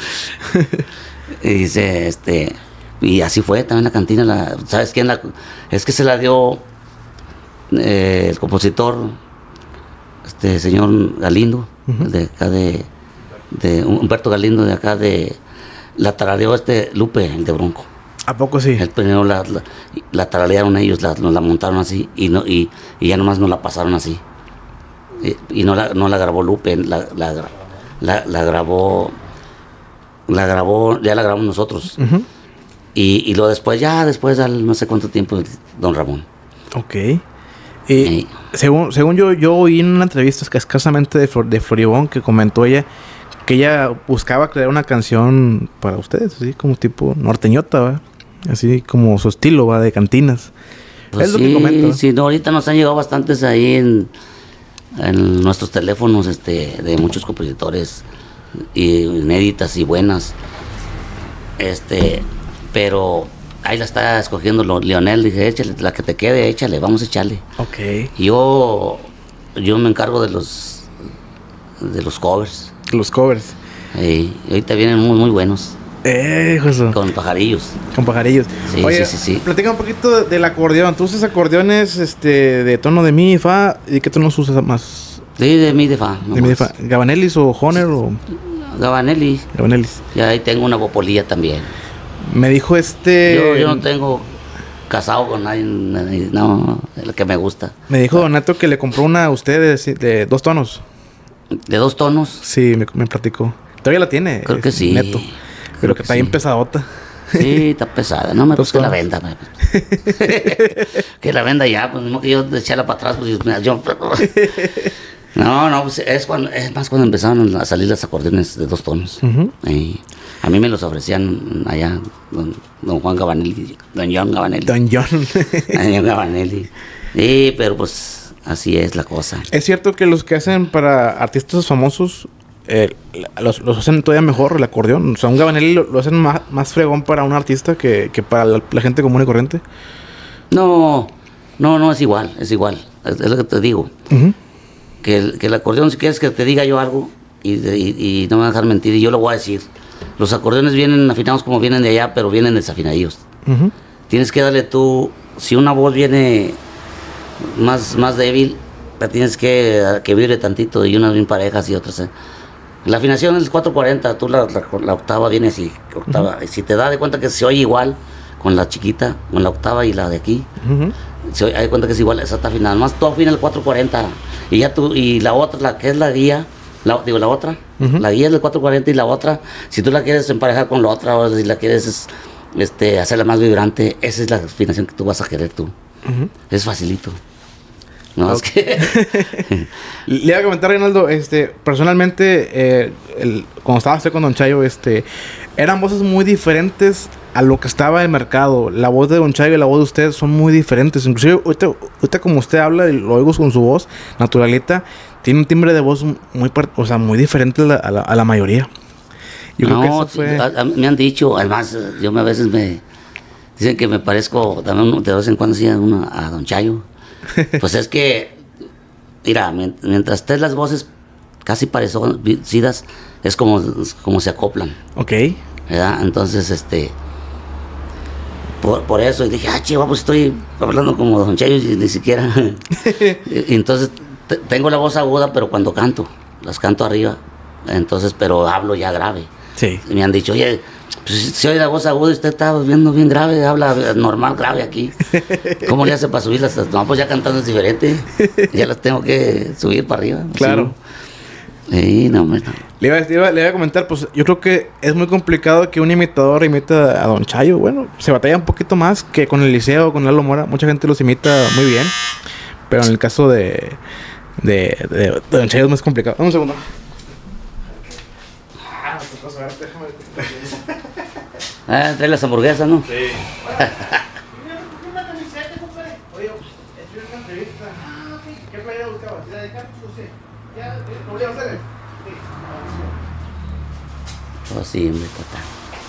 Y dice, este, y así fue también la cantina, la, ¿sabes quién la? Es que se la dio eh, el compositor, este señor Galindo, Ujú. de acá de, de Humberto Galindo, de acá de, la tarareó este Lupe, el de Bronco. ¿A poco sí? El primero la, la, la tararearon ellos, la, nos la montaron así y no y, y ya nomás nos la pasaron así. Y, y no, la, no la grabó Lupe, la, la, gra- la, la grabó, la grabó, ya la grabamos nosotros. Ujú. Y, y luego después, ya después, al no sé cuánto tiempo, don Ramón. Ok. Y Eh. según, según yo, yo oí en una entrevista que escasamente de, Flor, de Floribón que comentó ella que ella buscaba crear una canción para ustedes, así como tipo norteñota, ¿va? Así como su estilo, va, de cantinas. Pues es lo sí, que comento. sí, no, ahorita nos han llegado bastantes ahí en, en nuestros teléfonos este, de muchos compositores y inéditas y buenas. Este, pero ahí la está escogiendo lo- Leonel. Dije, échale, la que te quede, échale, vamos a echarle. Ok. Yo, yo me encargo de los, de los covers. Los covers. Y ahorita vienen muy, muy buenos. Eh, José. Con pajarillos. Con pajarillos. Sí, Oye, sí, sí, sí. platica un poquito de- del acordeón. ¿Tú usas acordeones este, de tono de mi, fa? ¿Y qué tonos usas más? Sí, de mi de fa. De mi, de fa. ¿Gabanelis o Honer o Gabanelli. Gabanelis? Y ahí tengo una bopolilla también. Me dijo este... Yo, yo no tengo casado con nadie, nadie, no, es lo que me gusta. Me dijo Donato que le compró una a usted de, de dos tonos. ¿De dos tonos? Sí, me, me platicó. Todavía la tiene. Creo que es sí. Neto. Pero que, que está bien sí. pesadota. Sí, está pesada. No me Dos pues que la tonos. venda. me- que la venda ya, pues mismo que yo echarla para atrás, pues mira, yo... No, no, pues, es, cuando, es más cuando empezaron a salir los acordeones de dos tonos. Ujú. Y a mí me los ofrecían allá, don, don Juan Gabanelli, don John Gabanelli. Don John. Don John Gabanelli. Sí, pero pues así es la cosa. Es cierto que los que hacen para artistas famosos eh, los, los hacen todavía mejor el acordeón. O sea, un Gabanelli lo, lo hacen más, más fregón para un artista que, que para la, la gente común y corriente. No, no, no es igual, es igual. Es, es lo que te digo. Ujú. Que el, que el acordeón, si quieres que te diga yo algo, y, y, y no me van a dejar mentir, y yo lo voy a decir. Los acordeones vienen afinados como vienen de allá, pero vienen desafinadillos. Ujú. Tienes que darle tú, si una voz viene más, más débil, la tienes que, que vibre tantito, y unas bien parejas y otras. ¿eh? La afinación es cuatro cuarenta, tú la, la, la octava viene así, octava. Uh-huh. Si te das de cuenta que se oye igual con la chiquita, con la octava y la de aquí, Uh-huh. se oye, hay cuenta que es igual, esa está afinada. Además, tú afinas el cuatro cuarenta, y ya tú, y la otra, la que es la guía, la, digo, la otra, Uh-huh. la guía es del cuatro cuarenta, y la otra, si tú la quieres emparejar con la otra, o si la quieres es, este, hacerla más vibrante, esa es la afinación que tú vas a querer tú. Uh-huh. Es facilito. No, es que... Le iba a comentar, Reinaldo, este, personalmente, eh, el, cuando estaba usted con Don Chayo, este, eran voces muy diferentes a lo que estaba en el mercado. La voz de Don Chayo y la voz de usted son muy diferentes. Inclusive, ahorita, ahorita como usted habla, y lo oigo con su voz naturalita, tiene un timbre de voz muy, par- o sea, muy diferente a la, a la, a la mayoría. Yo creo que no, eso fue... a- a- me han dicho, además, yo me- a veces me... Dicen que me parezco también de vez en cuando sí, a, uno- a Don Chayo. Pues es que, mira, mien- mientras estés las voces casi parecidas, es como, como se acoplan, Ok. ¿verdad? Entonces, este, por, por eso, y dije, ah, chiva, pues estoy hablando como Don Chayo y ni siquiera. y, y entonces, te- tengo la voz aguda, pero cuando canto, las canto arriba, entonces, pero hablo ya grave. Sí. Y me han dicho, oye, pues si oye la voz aguda y usted está viendo bien grave, habla normal, grave aquí. ¿Cómo le hace para subirlas? No, pues ya cantando es diferente. Ya las tengo que subir para arriba. Claro. Sí, no, hombre, no. Le iba, le, iba, le iba a comentar, pues yo creo que es muy complicado que un imitador imite a Don Chayo. Bueno, se batalla un poquito más que con el Liceo o con Lalo Mora. Mucha gente los imita muy bien. Pero en el caso de, de, de, de Don Chayo es más complicado. Dame un segundo. Ah, trae las hamburguesas, ¿no? Sí. Oye, estoy en una entrevista. Ah, ok. ¿Qué playera buscabas? ¿La de Campos o sí? ¿Ya lo voy a hacer? Sí. Oh, sí, hombre, total.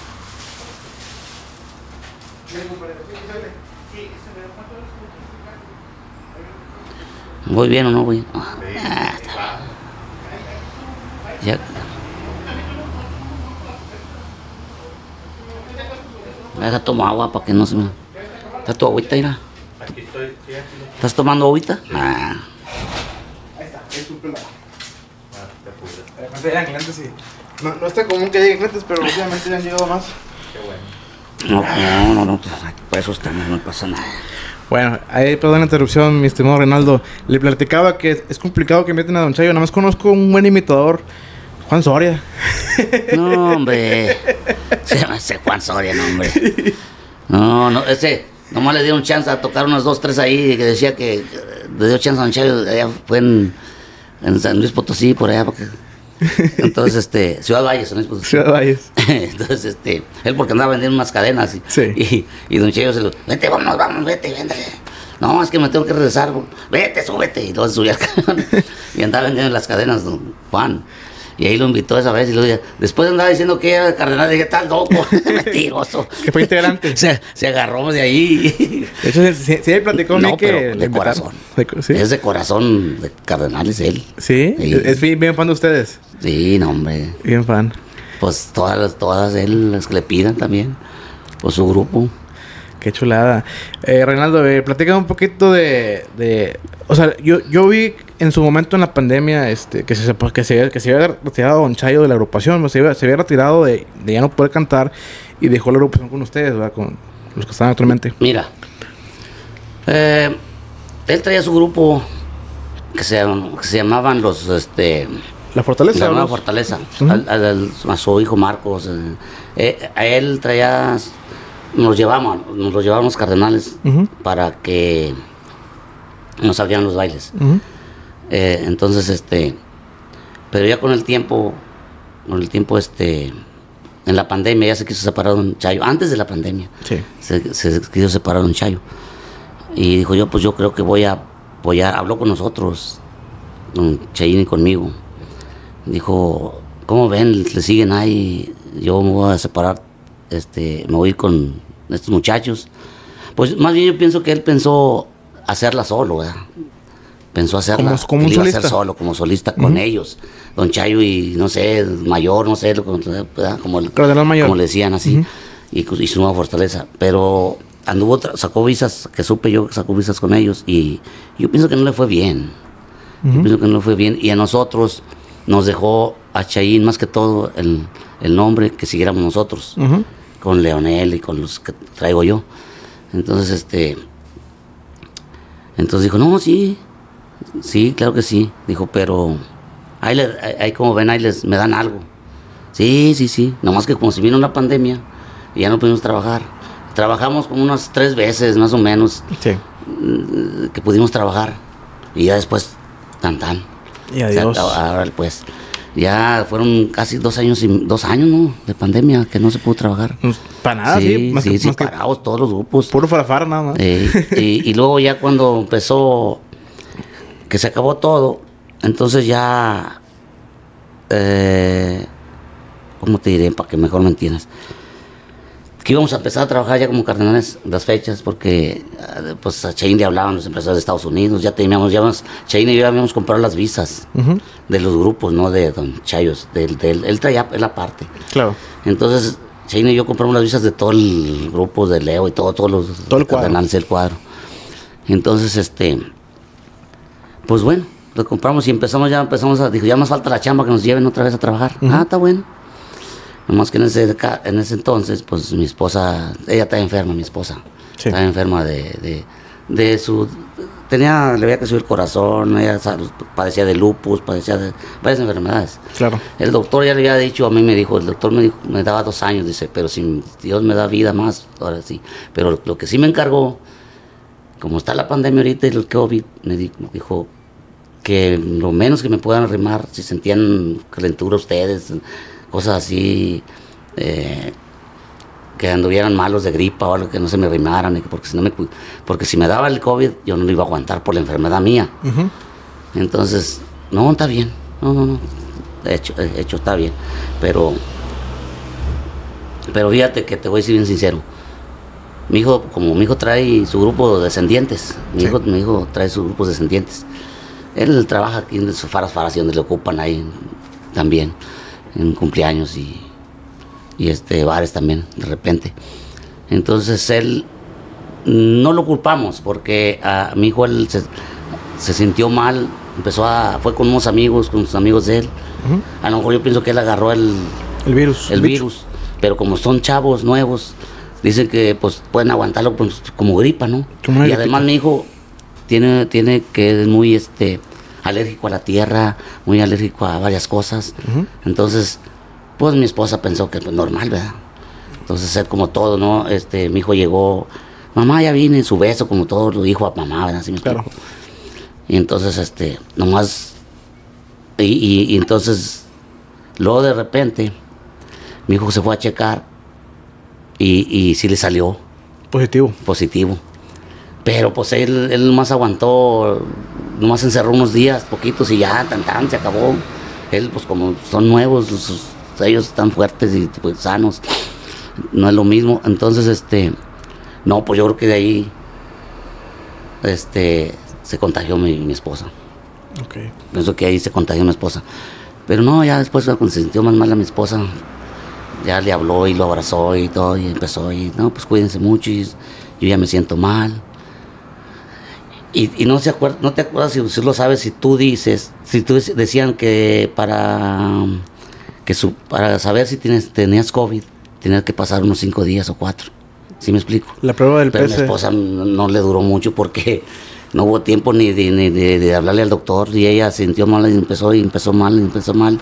¿Voy bien o no voy? Ah, ah, está bien. Ya. Deja tomar agua para que no se me... ¿Está tu agüita, mira? Aquí estoy, sí, aquí lo ¿Estás tomando agüita? Ah. Ahí está, discúlpela. ah, te apures. Además llegan clientes y... No, no está común que lleguen clientes, pero últimamente ya han llegado más. Qué bueno. No, no, no, no, por eso estamos, no pasa nada. Bueno, ahí, perdón la interrupción, mi estimado Reinaldo. Le platicaba que es complicado que imiten a Don Chayo. Nada más conozco un buen imitador, Juan Soria. No, hombre. Se llama ese Juan Soria, no, hombre. No, no, ese, nomás le dieron chance a tocar unos dos, tres ahí, que decía que, que le dio chance a Don Chayo, allá fue en, en San Luis Potosí, por allá, porque... Entonces, este, Ciudad Valles, San Luis Potosí. Ciudad Valles. Entonces, este, él porque andaba vendiendo unas cadenas y, Sí. y, y Don Chayo se lo, vete, vámonos, vamos, vete, vente. No, es que me tengo que regresar, vete, súbete. Y luego se subía al camión y andaba vendiendo las cadenas, don Juan. Y ahí lo invitó esa vez y luego ya, después andaba diciendo que era cardenal, dije, tal loco, mentiroso. Que fue integrante. Se, se agarró de ahí. De hecho, sí, sí, él platicó No, ni que... pero le de invitaron. corazón. De- ¿Sí? Es de corazón de cardenales él. ¿Sí? Sí. Es bien, bien fan de ustedes. Sí, no, hombre. Bien fan. Pues todas, las- todas él, las que le pidan también, por su grupo. Qué chulada. Eh, Reinaldo, eh, platícame un poquito de, de... O sea, yo, yo vi en su momento en la pandemia este, que, se, que, se, que se había retirado Don Chayo de la agrupación. Se había, se había retirado de, de ya no poder cantar y dejó la agrupación con ustedes, ¿verdad? Con los que estaban actualmente. Mira, eh, él traía su grupo que se, que se llamaban los... este La Fortaleza. La Nueva ¿no? Fortaleza. Ujú. al, al- al- a su hijo Marcos. eh, eh, a él traía... Nos llevamos, nos lo llevaban los cardenales Ujú. para que nos abrieran los bailes. Ujú. Eh, entonces, este... Pero ya con el tiempo... Con el tiempo, este... En la pandemia ya se quiso separar Don Chayo. Antes de la pandemia. Sí. Se, se quiso separar Don Chayo. Y dijo yo, pues yo creo que voy a apoyar. Habló con nosotros, con Chayín y conmigo. Dijo, ¿cómo ven? Le siguen ahí. Yo me voy a separar, este, me voy a ir con estos muchachos. Pues más bien yo pienso que él pensó hacerla solo, ¿verdad? Pensó hacerla, Como- como que un le iba a hacer solista. solo, como solista con ellos. Don Chayo y, no sé, Mayor, no sé, lo- ¿verdad? Como, el- Cardenal Mayor. como le decían así. Ujú. y, cu- y su Nueva Fortaleza. Pero anduvo, tra- sacó visas, que supe yo que sacó visas con ellos. Y yo pienso que no le fue bien. Yo pienso que no le fue bien. Y a nosotros nos dejó a Chayín, más que todo, el, el nombre, que siguiéramos nosotros. Ujú. Con Leonel y con los que traigo yo. Entonces, este... Entonces dijo, no, sí, sí, claro que sí. Dijo, pero ahí, le- ahí, ahí como ven, ahí les, me dan algo. Sí, sí, sí. Nomás que como si vino la pandemia y ya no pudimos trabajar. Trabajamos como unas tres veces, más o menos, Sí. eh, que pudimos trabajar. Y ya después, tan tan. Y adiós. Se acabó, ahora, pues, ya fueron casi dos años, y, dos años, ¿no? De pandemia, que no se pudo trabajar. Pues, para nada, sí. sí, Más sí, que, sí, más que parados todos los grupos. puro farafar, nada más. Eh, y, y luego ya cuando empezó, que se acabó todo, entonces ya, eh, ¿cómo te diré? Para que mejor me entiendas. Que íbamos a empezar a trabajar ya como cardenales las fechas, porque eh, pues a Chayín le hablaban los empresarios de Estados Unidos, ya teníamos, ya habíamos- Chayín y yo habíamos comprado las visas Ujú. de los grupos, no de Don Chayos, del, del, él traía la parte. Claro. Entonces, Chayín y yo compramos las visas de todo el grupo de Leo y todo, todos los Todo el cuadro. cardenales del cuadro. Entonces, este, pues bueno, lo compramos y empezamos ya, empezamos a, dijo, ya nos falta la chamba que nos lleven otra vez a trabajar. Ujú. Ah, está bueno. Nomás que en ese, ca- en ese entonces, pues mi esposa, ella estaba enferma, mi esposa. Sí. Estaba enferma de, de, de su, tenía, le había crecido el corazón, ella sa- padecía de lupus, padecía de varias enfermedades. Claro. El doctor ya le había dicho, a mí me dijo, el doctor me dijo, me daba dos años, dice, pero si Dios me da vida más, ahora sí. Pero lo que sí me encargó, como está la pandemia ahorita y el COVID, me di- dijo que lo menos que me puedan arrimar, si sentían calentura ustedes, cosas así, eh, que anduvieran malos de gripa o algo, que no se me arrimaran, y que porque si no me cu- porque si me daba el COVID, yo no lo iba a aguantar por la enfermedad mía. Ujú. Entonces, no, está bien. No, no, no. De hecho, de hecho está bien. Pero, pero fíjate que te voy a decir bien sincero. Mi hijo, como mi hijo trae su grupo de descendientes, mi, Sí. hijo, mi hijo trae sus grupos descendientes. Él trabaja aquí en su Faras Faras, y donde le ocupan ahí también, en cumpleaños y, y este bares también, de repente. Entonces él, no lo culpamos, porque a mi hijo él se, se sintió mal, empezó a, fue con unos amigos, con sus amigos de él. Ujú. A lo mejor yo pienso que él agarró el, El virus. el bicho. virus, pero como son chavos nuevos, dicen que pues pueden aguantarlo pues, como gripa, ¿no? Como una Y gripita. además mi hijo tiene, tiene que es muy este alérgico a la tierra, muy alérgico a varias cosas. Ujú. Entonces, pues mi esposa pensó que pues normal, ¿verdad? Entonces él como todo, ¿no? Este, mi hijo llegó, mamá ya vine, su beso, como todo lo dijo a mamá, ¿verdad? ¿Sí me Claro. explico? Y entonces, este, nomás, y, y, y entonces, luego de repente, mi hijo se fue a checar y, y sí le salió Positivo. positivo. Pero pues él, él nomás aguantó, nomás encerró unos días, poquitos y ya, tan tan, se acabó. Él pues como son nuevos, sus- ellos están fuertes y pues sanos, no es lo mismo. Entonces, este, no, pues yo creo que de ahí, este, se contagió mi, mi esposa. Ok. Pienso que ahí se contagió mi esposa. Pero no, ya después cuando se sintió más mal a mi esposa, ya le habló y lo abrazó y todo, y empezó, y no, pues cuídense mucho, y yo ya me siento mal. Y, y no, se acuerda, no te acuerdas, si, si lo sabes, si tú dices, si tú decían que para, que su, para saber si tienes, tenías COVID, tenías que pasar unos cinco días o cuatro. ¿Sí me explico? La prueba del Pero P C. mi esposa no, no le duró mucho porque no hubo tiempo ni de, ni de, de hablarle al doctor, y ella sintió mal y empezó, y empezó mal, y empezó mal.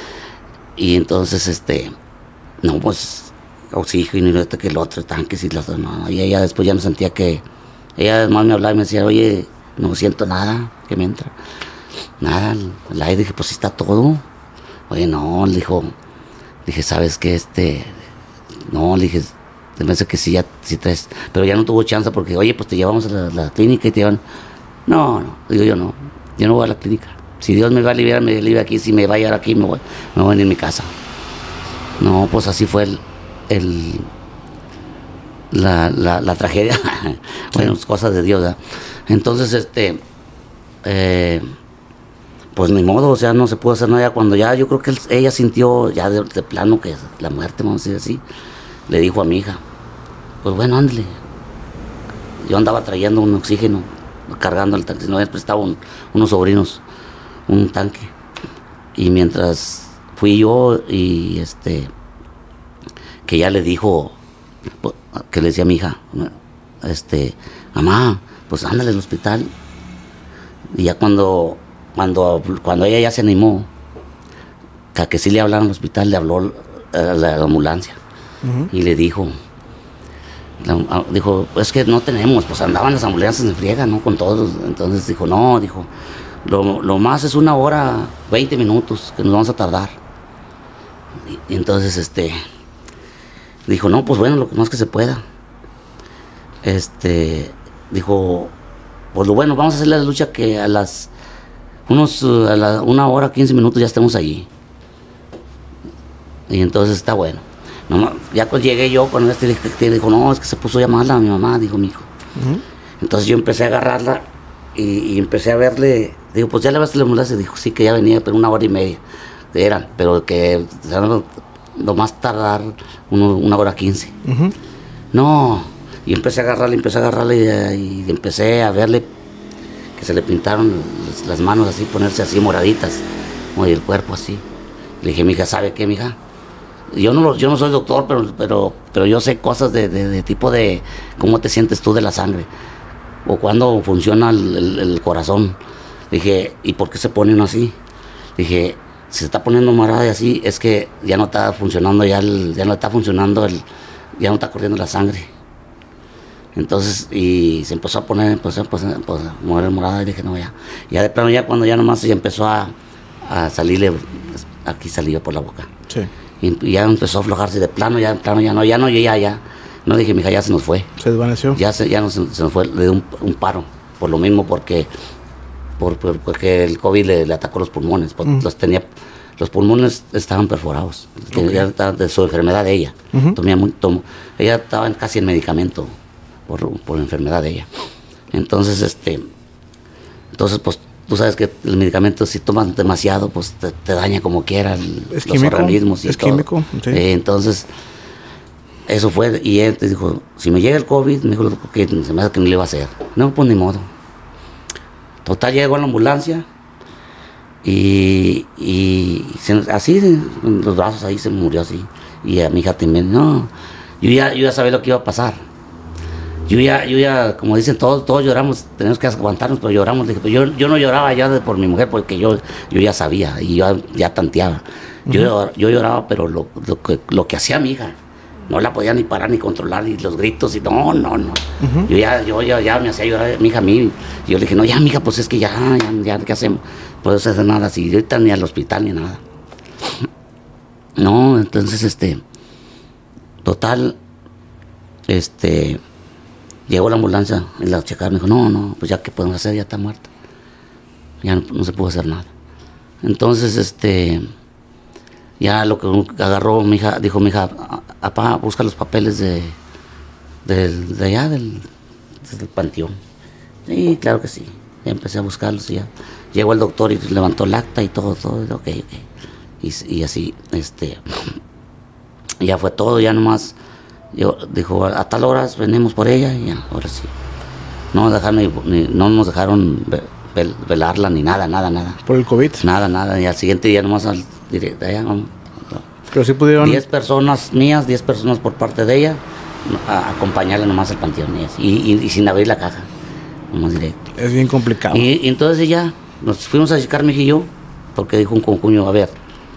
Y entonces, este, no, pues, oxígeno y esto que el otro, tanques y los otro, no. Y ella después ya no sentía que, ella además me hablaba y me decía, oye, no siento nada que me entra. Nada, el aire, dije, pues sí está todo. Oye, no, le dijo, dije, ¿sabes qué? Este, no, le dije, te parece que sí, ya, sí traes, pero ya no tuvo chance porque, oye, pues te llevamos a la, la clínica y te llevan. No, no, digo yo no, yo no voy a la clínica. Si Dios me va a aliviar, me alivia aquí, si me va a llevar aquí, me voy, me voy a ir a mi casa. No, pues así fue el, el la, la, la tragedia. Bueno, sí. Cosas de Dios, ¿verdad? Entonces, este, eh, pues ni modo, o sea, no se pudo hacer nada. Cuando ya, yo creo que él, ella sintió ya de, de plano que la muerte, vamos a decir así, le dijo a mi hija, pues bueno, ándale. Yo andaba trayendo un oxígeno, cargando el tanque, no había prestado un, unos sobrinos un tanque. Y mientras fui yo y este, que ya le dijo, que le decía a mi hija, este, mamá, pues ándale al hospital. Y ya cuando, cuando, cuando ella ya se animó, que a que sí le hablaron al hospital, le habló a la, a la ambulancia. Uh-huh. Y le dijo, la, dijo, es que no tenemos, pues andaban las ambulancias en friega, ¿no? Con todos. Entonces dijo, no, dijo, lo, lo más es una hora, veinte minutos, que nos vamos a tardar. Y, y entonces, este, dijo, no, pues bueno, lo más que se pueda. Este, dijo, pues lo bueno, vamos a hacer la lucha que a las, unos, a la una hora, quince minutos ya estemos allí. Y entonces está bueno. No, ya cuando llegué yo con este detective, dijo, no, es que se puso a llamarla a mi mamá, dijo mi hijo. Uh-huh. Entonces yo empecé a agarrarla y, y empecé a verle, digo, pues ya le vas a la ambulancia, dijo, sí, que ya venía, pero una hora y media eran, pero que o sea, no, lo más tardar uno, una hora quince. Uh-huh. No, y empecé a agarrarle, empecé a agarrarle y, y empecé a verle que se le pintaron las, las manos así, ponerse así moraditas, y el cuerpo así. Le dije, mija, ¿sabe qué, mija? Yo no, yo no soy doctor, pero, pero, pero yo sé cosas de, de, de tipo de cómo te sientes tú de la sangre o cuándo funciona el, el, el corazón. Dije, ¿y por qué se ponen así? Dije, si se está poniendo morada y así, es que ya no está funcionando, ya, el, ya no está funcionando, el, ya no está corriendo la sangre. Entonces, y se empezó a poner, empezó a, pues, pues, a mover morada y dije, no, ya. Ya de plano, ya cuando ya nomás ya empezó a, a salirle, aquí salió por la boca. Sí. Y ya empezó a aflojarse de plano, ya de plano, ya no, ya no, yo ya, ya. No dije, mija, ya se nos fue. ¿Se desvaneció? Ya se, ya no, se, se nos fue, le dio un, un paro, por lo mismo, porque, por, por, porque el COVID le, le atacó los pulmones, mm. los tenía, los pulmones estaban perforados, okay. Ya estaba de su enfermedad de ella. Uh-huh. Tomía muy, tomó, ella estaba en, casi en medicamento por, por la enfermedad de ella. Entonces, este, entonces, pues, tú sabes que el medicamento, si tomas demasiado, pues te, te daña como quiera el, los químico, organismos y es todo. químico, sí. Eh, entonces, eso fue, y él te dijo, si me llega el COVID, me dijo, que se me hace que no le iba a hacer. No, pues ni modo. Total, llegó a la ambulancia y, y se, así, los brazos ahí se murió así. Y a mi hija también, no, yo ya, yo ya sabía lo que iba a pasar. Yo ya, yo ya, como dicen todos, todos lloramos, tenemos que aguantarnos, pero lloramos. Dije, pero yo, yo no lloraba ya de, por mi mujer, porque yo, yo ya sabía y yo ya tanteaba. Yo, uh-huh. yo lloraba, pero lo, lo, que, lo que hacía mi hija, no la podía ni parar ni controlar, y los gritos, y no, no, no. Uh-huh. Yo ya, yo ya, ya me hacía llorar mi hija a mí. Y yo le dije, no, ya, mija, pues es que ya, ya, ya, ¿qué hacemos? No puedo hacer nada así, ahorita ni al hospital ni nada. No, entonces, este, total, este... Llegó la ambulancia y la checaron, me dijo, no, no, pues ya que podemos hacer, ya está muerta. Ya no, no se pudo hacer nada. Entonces, este, ya lo que agarró mi hija, dijo mi hija, papá, busca los papeles de, de, de allá, del, del panteón. Sí, claro que sí. Ya empecé a buscarlos y ya. Llegó el doctor y levantó el acta y todo, todo, ok, ok. Y, y así, este, Y ya fue todo, ya nomás, yo, dijo, a tal hora venimos por ella y ya, ahora sí. No nos dejaron, ni, ni- no nos dejaron ve- vel- velarla ni nada, nada, nada. Por el COVID. Nada, nada. Y al siguiente día nomás al directo, allá, vamos. Pero sí pudieron. diez personas mías, diez personas por parte de ella, a acompañarla nomás al panteón y, así, y, y- y sin abrir la caja, nomás directo. Es bien complicado. Y, y entonces ya nos fuimos a checar, mi hija y yo, porque dijo un concuño, a ver,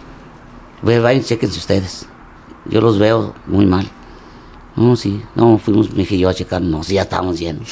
ve, vayan, chequense ustedes. Yo los veo muy mal. No, sí, no, fuimos mi hija y yo a checar, no, sí, ya estábamos llenos.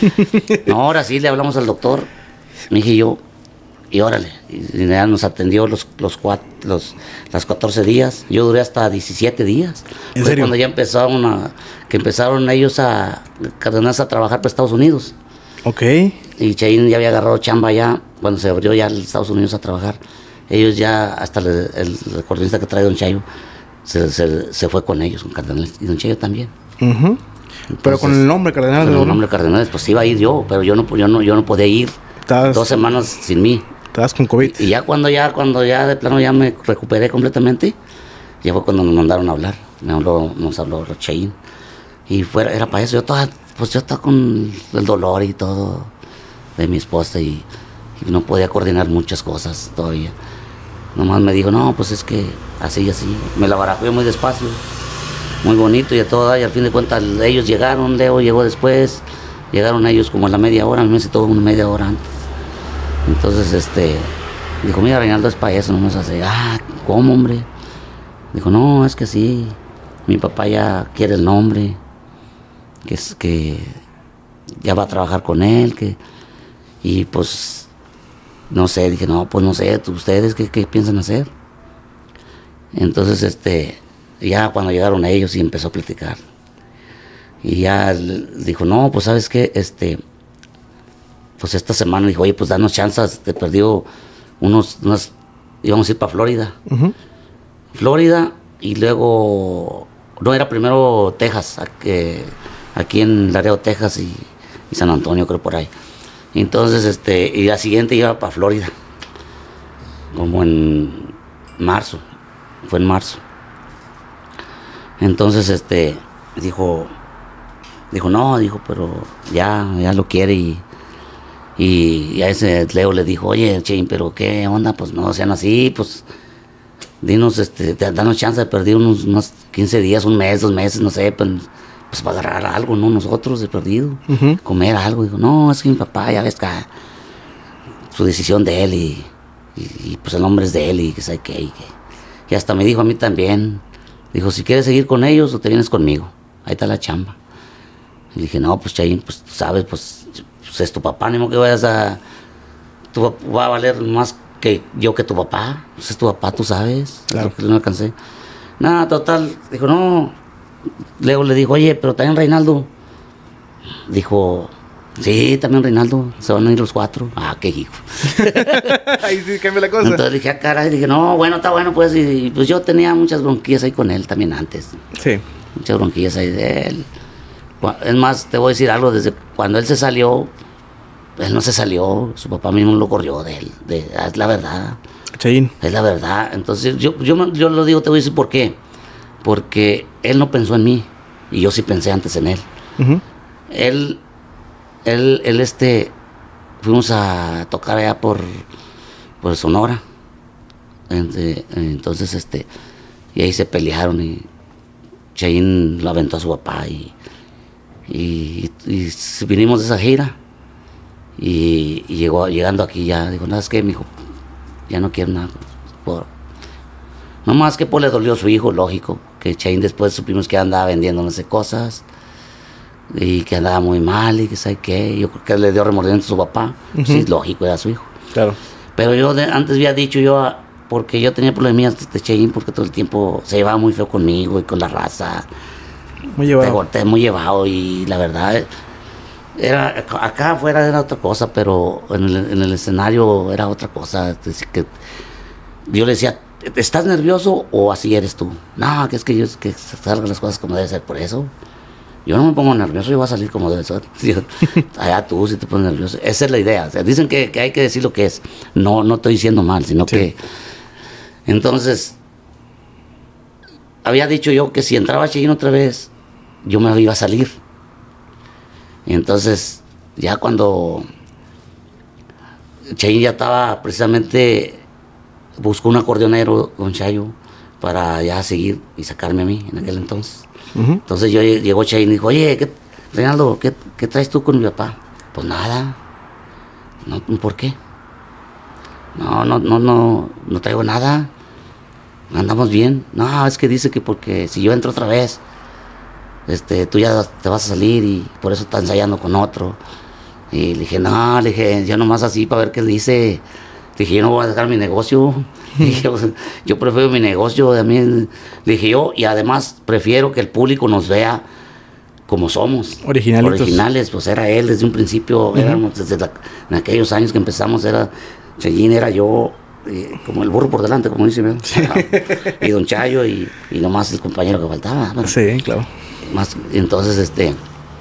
No, ahora sí le hablamos al doctor, mi hija y yo, y órale, y ya nos atendió los, los, cuatro, los las catorce días, yo duré hasta diecisiete días. ¿En Fue serio? cuando ya empezaron a, que empezaron ellos a, Cardenales a trabajar para Estados Unidos. Ok. Y Chaín ya había agarrado chamba ya, cuando se abrió ya a Estados Unidos a trabajar. Ellos ya, hasta el, el recordista que trae Don Chayo, se, se, se fue con ellos, con Cardenales. Y Don Chayo también. Ujú. Pero con Entonces, el nombre Cardenal Con de el Oro. nombre Cardenales, pues iba a ir yo, pero yo no, yo no, yo no podía ir. Estabas, Dos semanas sin mí. estabas con COVID. Y ya cuando ya, cuando ya de plano ya me recuperé completamente, ya fue cuando nos mandaron a hablar. Me habló, nos habló Chaín. Y fuera, era para eso. Yo estaba, pues yo estaba con el dolor y todo de mi esposa y, y no podía coordinar muchas cosas todavía. Nomás me dijo, no, pues es que así y así. Me la barajé muy despacio, muy bonito y a todo. Y al fin de cuentas ellos llegaron, Leo llegó después. Llegaron ellos como a la media hora, a mí me todo una media hora antes. Entonces, este, dijo, mira, Reinaldo es para eso, no nos hace. Ah, ¿cómo, hombre? Dijo, no, es que sí, mi papá ya quiere el nombre, que es que ya va a trabajar con él, que y pues no sé, dije, no, pues no sé, ¿tú- ustedes qué, qué piensan hacer? Entonces, este, ya cuando llegaron ellos y empezó a platicar. Y ya l- dijo, no, pues sabes qué, este, pues esta semana dijo, oye, pues danos chances, te perdió unos, unas, íbamos a ir para Florida. Ujú. Florida y luego, no, era primero Texas, a- que- aquí en Laredo, Texas y, y San Antonio, creo por ahí. Entonces, este, y la siguiente iba para Florida, como en marzo, fue en marzo. Entonces, este, dijo, dijo, no, dijo, pero ya, ya lo quiere y, y, y a ese Leo le dijo, oye, Chain, pero qué onda, pues no sean así, pues dinos, este, te- danos chance de perder unos, unos quince días, un mes, dos meses, no sé, pues, pues para agarrar algo, ¿no? Nosotros de perdido, Ujú. comer algo. Dijo, no, es que mi papá, ya ves que su decisión de él y, y, y, pues el nombre es de él y que sabe qué. Y, que- y hasta me dijo a mí también, dijo, si quieres seguir con ellos o te vienes conmigo, ahí está la chamba. Y dije, no, pues Chaín, pues tú sabes, pues, pues es tu papá, ni modo que vayas a, tu papá va a valer más que yo que tu papá, pues es tu papá, tú sabes, Claro. es lo que no alcancé. Nada, total, dijo, no, Leo le dijo, oye, pero también Reinaldo, dijo, sí, también Reinaldo, se van a ir los cuatro. Ah, qué hijo. Ahí sí cambia la cosa. Entonces dije, ah, caray, dije, no, bueno, está bueno, pues, y, y, pues yo tenía muchas bronquillas ahí con él también antes, Sí. muchas bronquillas ahí de él. Cu- Es más, te voy a decir algo, desde cuando él se salió, él no se salió, su papá mismo lo corrió de él, de, es la verdad. Chaín. Es la verdad. Entonces, yo, yo, me- yo lo digo, te voy a decir por qué. Porque él no pensó en mí. Y yo sí pensé antes en él. Ujú. Él, él, él, este, fuimos a tocar allá por, por Sonora. Ente- Entonces, este, y ahí se pelearon y Chaín lo aventó a su papá y, y, y vinimos de esa gira. Y, y llegó, llegando aquí ya, dijo, nada, es que, mijo, ya no quiero nada. Por... No más que pues le dolió a su hijo, lógico, que Chaín después supimos que andaba vendiendo no sé cosas y que andaba muy mal y que sabe qué. Yo creo que le dio remordimiento a su papá. Ujú. Sí, lógico, era su hijo. Claro. Pero yo de- antes había dicho yo, ah, porque yo tenía problemas de Chaín, porque todo el tiempo se llevaba muy feo conmigo y con la raza. Muy Te llevado. corté muy llevado y la verdad, era, acá afuera era otra cosa, pero en el, en el escenario era otra cosa. Es decir, que yo le decía, ¿estás nervioso o así eres tú? No, que es que yo que salgan las cosas como debe ser, por eso. Yo no me pongo nervioso, yo voy a salir como debe ser. Yo, allá tú si te pones nervioso. Esa es la idea. O sea, dicen que, que hay que decir lo que es. No, no estoy diciendo mal, sino Sí. que... Entonces, había dicho yo que si entraba Chayín otra vez, yo me iba a salir. Y entonces, ya cuando Chayín ya estaba precisamente, buscó un acordeonero, don Chayo, para ya seguir y sacarme a mí en aquel entonces. Uh-huh. Entonces yo llegó Chayín y dijo, oye, ¿qué, Reinaldo, ¿qué, ¿qué traes tú con mi papá? Pues nada. No, ¿por qué? No, no, no, no, no traigo nada. Andamos bien. No, es que dice que porque si yo entro otra vez, este, tú ya te vas a salir y por eso está ensayando con otro. Y le dije, no, le dije, yo nomás así para ver qué dice. Le dije, yo no voy a dejar mi negocio. Le dije, yo prefiero mi negocio también. Le dije yo, y además prefiero que el público nos vea como somos. Originalitos. Originales, pues era él desde un principio, uh-huh. éramos desde la, en aquellos años que empezamos, era Chayín, era yo, eh, como el burro por delante, como dice, ¿verdad? Sí. Y don Chayo, y, y nomás el compañero que faltaba. ¿verdad? Sí, claro. Más, entonces, este,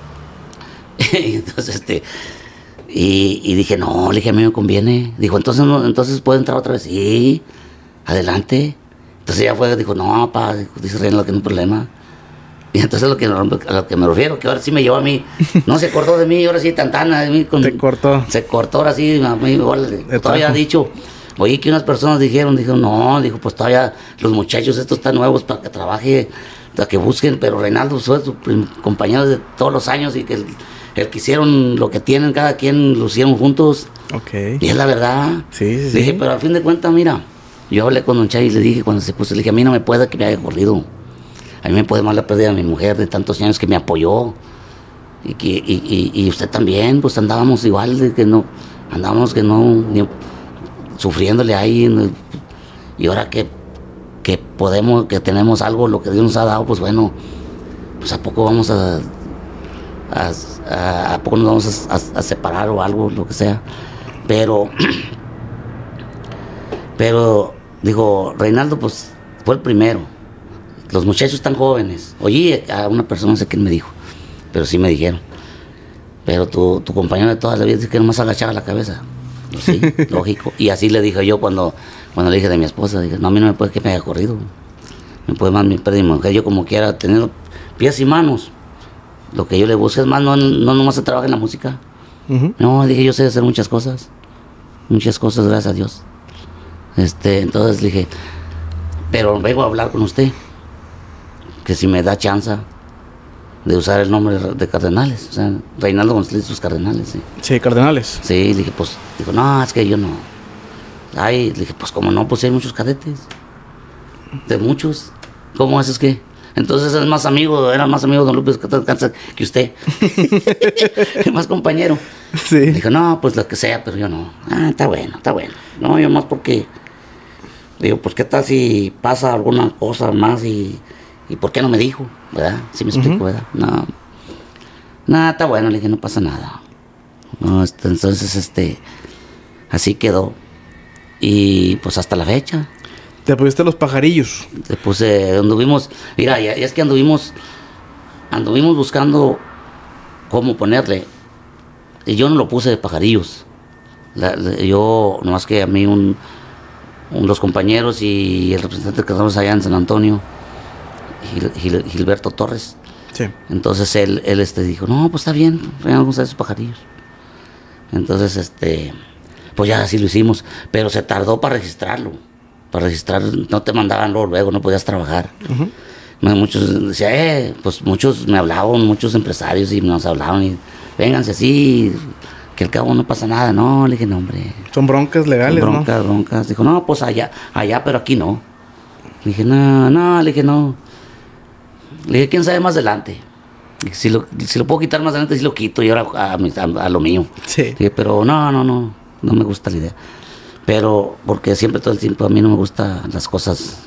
entonces, este, y, y dije, no, le dije, a mí me conviene. Dijo, entonces, no, entonces puede entrar otra vez. Sí, adelante. Entonces ya fue, dijo, no, pa, dice Reinaldo que no hay problema. Y entonces lo que, a lo que me refiero, que ahora sí me llevó a mí, no se cortó de mí, ahora sí tantana de mí. Con, se cortó. Se cortó ahora sí, a mí igual, todavía ha dicho, oye, que unas personas dijeron, dijeron, no, dijo, pues todavía los muchachos estos están nuevos para que trabaje, para que busquen, pero Reinaldo fue su compañero de todos los años y que el, el que hicieron lo que tienen, cada quien lo hicieron juntos. Okay. Y es la verdad. Sí, sí, sí. Dije, pero al fin de cuentas, mira, yo hablé con don Chay y le dije, cuando se puso, le dije, a mí no me puede que me haya corrido. A mí me puede más la pérdida de mi mujer de tantos años que me apoyó. Y, que, y, y, y usted también, pues andábamos igual, de que no, andábamos que no, ni, sufriéndole ahí. No, y ahora que, que podemos, que tenemos algo, lo que Dios nos ha dado, pues bueno, pues a poco vamos a, a, a, a poco nos vamos a, a, a separar o algo, lo que sea. Pero, pero, digo, Reinaldo, pues fue el primero. Los muchachos están jóvenes. Oye, a una persona, no sé quién me dijo, pero sí me dijeron. Pero tu, tu compañero de toda la vida dice que nomás agachaba la cabeza. Pues sí, lógico. Y así le dije yo cuando, cuando le dije de mi esposa, dije, no, a mí no me puede que me haya corrido. Me puede más mi pérdida de mi mujer. Yo como quiera tener pies y manos. Lo que yo le busco es más, no, no nomás se trabaja en la música. Uh-huh. No, dije, yo sé hacer muchas cosas. Muchas cosas, gracias a Dios. Este, entonces le dije, pero vengo a hablar con usted. Que si me da chance de usar el nombre de Cardenales, o sea, Reinaldo González y sus Cardenales. Sí, sí, Cardenales. Sí, le dije, pues, dijo, no, es que yo no. Ay, le dije, pues, como no, pues hay muchos cadetes. De muchos. ¿Cómo haces que? Entonces es más amigo, era más amigo de don López que usted. Más compañero. Sí. Dijo, no, pues lo que sea, pero yo no. Ah, está bueno, está bueno. No, yo más porque, digo, pues, ¿qué tal si pasa alguna cosa más y... ¿Y por qué no me dijo? ¿Verdad? ¿Sí me explico, uh-huh. verdad? No. Nada, está bueno, le dije, no pasa nada. No, este, entonces, este, así quedó. Y pues hasta la fecha. ¿Te pusiste los pajarillos? Te puse, anduvimos, mira, ya, ya es que anduvimos, anduvimos buscando cómo ponerle. Y yo no lo puse de pajarillos. La, la, yo, nomás que a mí, un, un, los compañeros y el representante que estamos allá en San Antonio, Gil, Gil, Gilberto Torres. Sí. Entonces él, él este, dijo, no, pues está bien, vamos a esos pajarillos. Entonces, este, pues ya así lo hicimos, pero se tardó para registrarlo. Para registrar, no te mandaban luego, luego no podías trabajar. Uh-huh. Muchos decían, eh, pues muchos me hablaban, muchos empresarios y nos hablaban y vénganse así, que al cabo no pasa nada. No, le dije, no, hombre. Son broncas legales, son broncas, ¿no? broncas. Dijo, no, pues allá, allá, pero aquí no. Le dije, no, no, le dije, no. Le dije, ¿quién sabe más adelante? Si lo, si lo puedo quitar más adelante, sí lo quito y ahora a, a, a lo mío. Sí. Dije, pero no, no, no, no me gusta la idea. Pero, porque siempre todo el tiempo a mí no me gustan las cosas.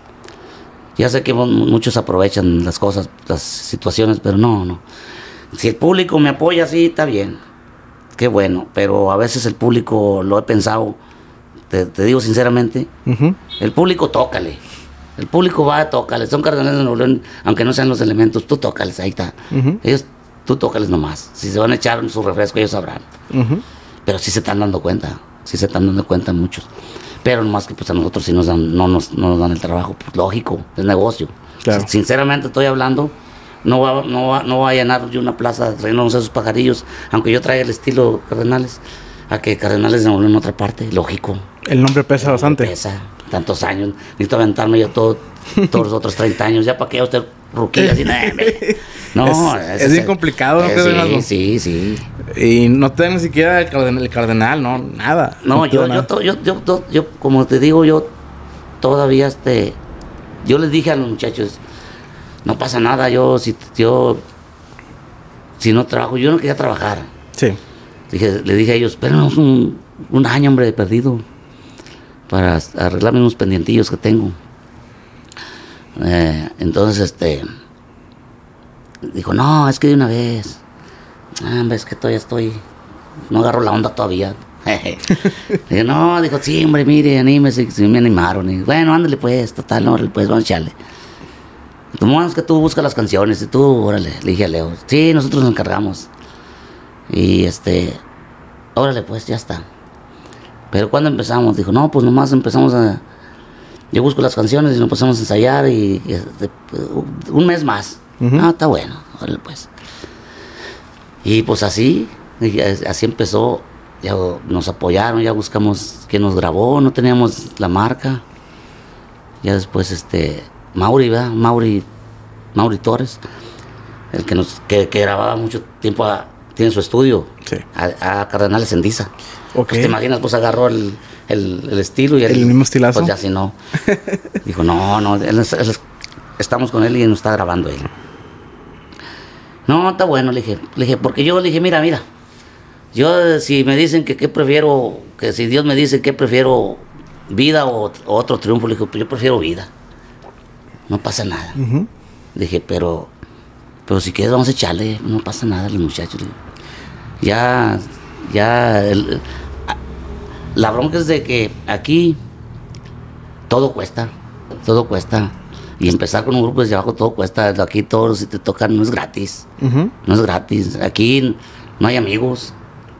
Ya sé que muchos aprovechan las cosas, las situaciones, pero no, no. Si el público me apoya, sí, está bien. Qué bueno, pero a veces el público, lo he pensado, te, te digo sinceramente, uh-huh. el público tócale. El público va a tócales, son Cardenales de Nuevo León, aunque no sean los elementos, tú tócales, ahí está. Uh-huh. Ellos, tú tócales nomás. Si se van a echar su refresco, ellos sabrán. Uh-huh. Pero sí se están dando cuenta, sí se están dando cuenta muchos. Pero nomás que pues a nosotros sí nos dan, no nos, no nos dan el trabajo, pues lógico, es negocio. Claro. Sinceramente estoy hablando, no va, no va, no va a llenar yo una plaza trayéndonos esos pajarillos, aunque yo traiga el estilo Cardenales, a que Cardenales se vuelvan en otra parte, lógico. El nombre pesa bastante. Pesa, tantos años, necesito aventarme yo todo, todos los otros treinta años, ya para que usted ruquilla así, nah, no, es, ese es bien complicado, ¿no? Eh, sí, sí, sí. Y no te dan ni siquiera el cardenal, el cardenal, no, nada. No, no te yo, dan yo, nada. to- yo, yo, yo, yo, como te digo, yo todavía este, yo les dije a los muchachos, no pasa nada, yo si yo si no trabajo, yo no quería trabajar. Sí. Dije, le dije a ellos, espérenos un, un año, hombre, perdido, para arreglarme unos pendientillos que tengo. Eh, entonces, este, dijo, no, es que de una vez, ah, hombre, es que todavía estoy, no agarro la onda todavía. Dije, no, dijo, sí, hombre, mire, anímese, si me animaron. Y, bueno, ándale pues, total, no, pues, vamos a echarle. Tomás, es que tú buscas las canciones, y tú, órale, le dije a Leo, sí, nosotros nos encargamos. Y este, órale, pues, ya está. Pero cuando empezamos, dijo, no, pues nomás empezamos a, yo busco las canciones y nos empezamos a ensayar y, y este, un mes más. Ujú. Ah, está bueno, órale, pues. Y pues así, y así empezó, ya nos apoyaron, ya buscamos quién nos grabó, no teníamos la marca. Ya después, este, Mauri, ¿verdad? Mauri, Mauri Torres, el que nos, que, que grababa mucho tiempo, a, tiene su estudio, Sí. a, a Cardenales en Diza. Ok. Pues te imaginas, pues agarró el, el, el estilo y El mismo estilazo. Pues ya si no. Dijo, no, no, él, es- él es- estamos con él y nos está grabando él. No, está bueno, le dije, le dije, porque yo le dije, mira, mira, yo eh, si me dicen que qué prefiero, que si Dios me dice que prefiero vida o, o otro triunfo, le dije, pues yo prefiero vida. No pasa nada. Ujú. Dije, pero, pero si quieres vamos a echarle, no pasa nada, los muchachos. Le digo. Ya, ya, el- a- la bronca es de que aquí todo cuesta, todo cuesta. Y empezar con un grupo desde abajo todo cuesta. Aquí todos, si te tocan, no es gratis. Ujú. No es gratis. Aquí no hay amigos.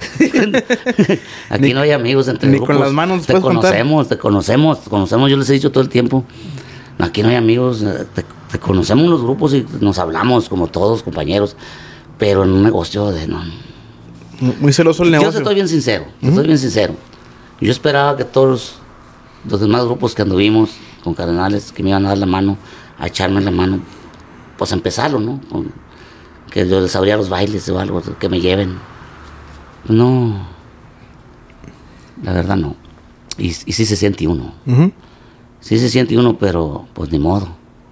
Aquí Ni- no hay amigos entre ni grupos. con las manos te puedes contar. conocemos, te conocemos, te conocemos. Yo les he dicho todo el tiempo. Aquí no hay amigos. eh, Te, te conocemos los grupos y nos hablamos como todos, compañeros. Pero en un negocio de no. Muy celoso el Yo negocio. te estoy bien sincero. Te estoy bien sincero. Yo esperaba que todos los demás grupos que anduvimos con Cardenales, que me iban a dar la mano, a echarme la mano, pues a empezarlo, ¿no? Con- que yo les abría los bailes o algo, que me lleven. No, la verdad no. Y, y sí se siente uno, Ujú. sí se siente uno, pero pues ni modo.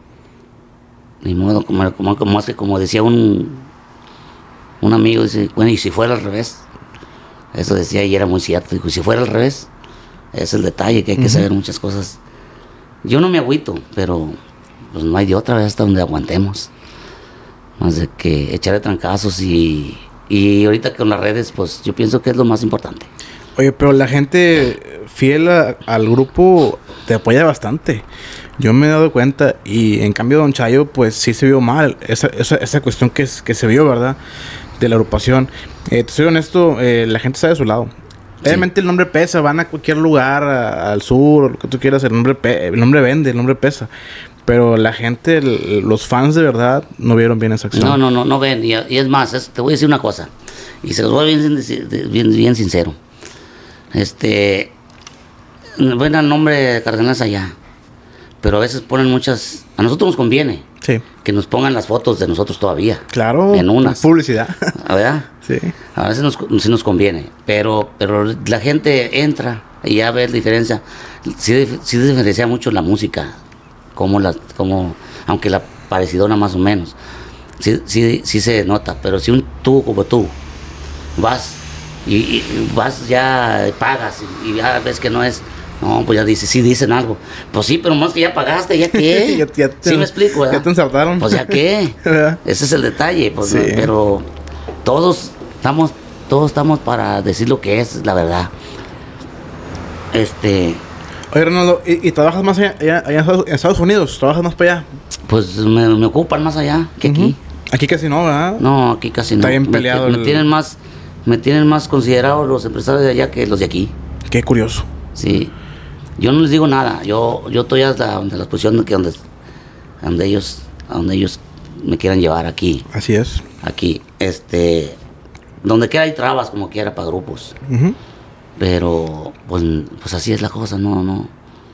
Ni modo, como, como, como, es que como decía un, un amigo, dice, bueno, ¿y si fuera al revés? Eso decía y era muy cierto. Dijo, ¿y si fuera al revés? Es el detalle, que hay que Ujú. saber muchas cosas. Yo no me agüito, pero pues no hay de otra vez hasta donde aguantemos. Más de que echarle trancazos y, y ahorita con las redes, pues yo pienso que es lo más importante. Oye, pero la gente fiel a- al grupo te apoya bastante. Yo me he dado cuenta y en cambio Don Chayo pues sí se vio mal. Esa, esa, esa cuestión que, es- que se vio, ¿verdad? De la agrupación. Eh, te soy honesto, eh, la gente está de su lado. Sí. Obviamente el nombre pesa, van a cualquier lugar, a- al sur, o lo que tú quieras, el nombre, pe- el nombre vende, el nombre pesa. Pero la gente, el- los fans de verdad, no vieron bien esa acción. No, no, no, no ven. Y, y es más, es- te voy a decir una cosa. Y se los voy a bien, sin- bien, bien sincero. Este. Ven al nombre de Cardenales allá. Pero a veces ponen muchas. A nosotros nos conviene Sí, que nos pongan las fotos de nosotros todavía. claro. En unas. Publicidad. ¿Verdad? Sí. A veces nos, sí nos conviene, pero, pero la gente entra y ya ve la diferencia. Sí, dif- sí diferencia mucho la música, como la, como, aunque la parecidona más o menos. Sí, sí, sí se nota, pero si un tú como tú vas y, y vas ya pagas y, y ya ves que no es, no, pues ya dices, sí dicen algo. Pues sí, pero más que ya pagaste, ¿ya qué? Ya- ya te- sí me explico, ¿verdad? ya te ensartaron. Pues ya qué. ¿Verdad? Ese es el detalle, pues, Sí. ¿no? Pero todos estamos, todos estamos para decir lo que es la verdad. Este, Oye, Ronaldo, ¿y, y trabajas más allá, allá- allá en Estados- en Estados Unidos? ¿Trabajas más para allá? pues me, me ocupan más allá que aquí. Ujú. Aquí casi no, ¿verdad? No, aquí casi no. Está bien Me- peleado Me, el- tienen más, me tienen más considerados los empresarios de allá que los de aquí. Qué curioso. Sí. Yo no les digo nada, yo yo estoy hasta donde la posición que donde, donde ellos a donde ellos me quieran llevar aquí. Así es. Aquí, este, donde quiera hay trabas como quiera para grupos. Uh-huh. Pero, pues, pues así es la cosa, no, no.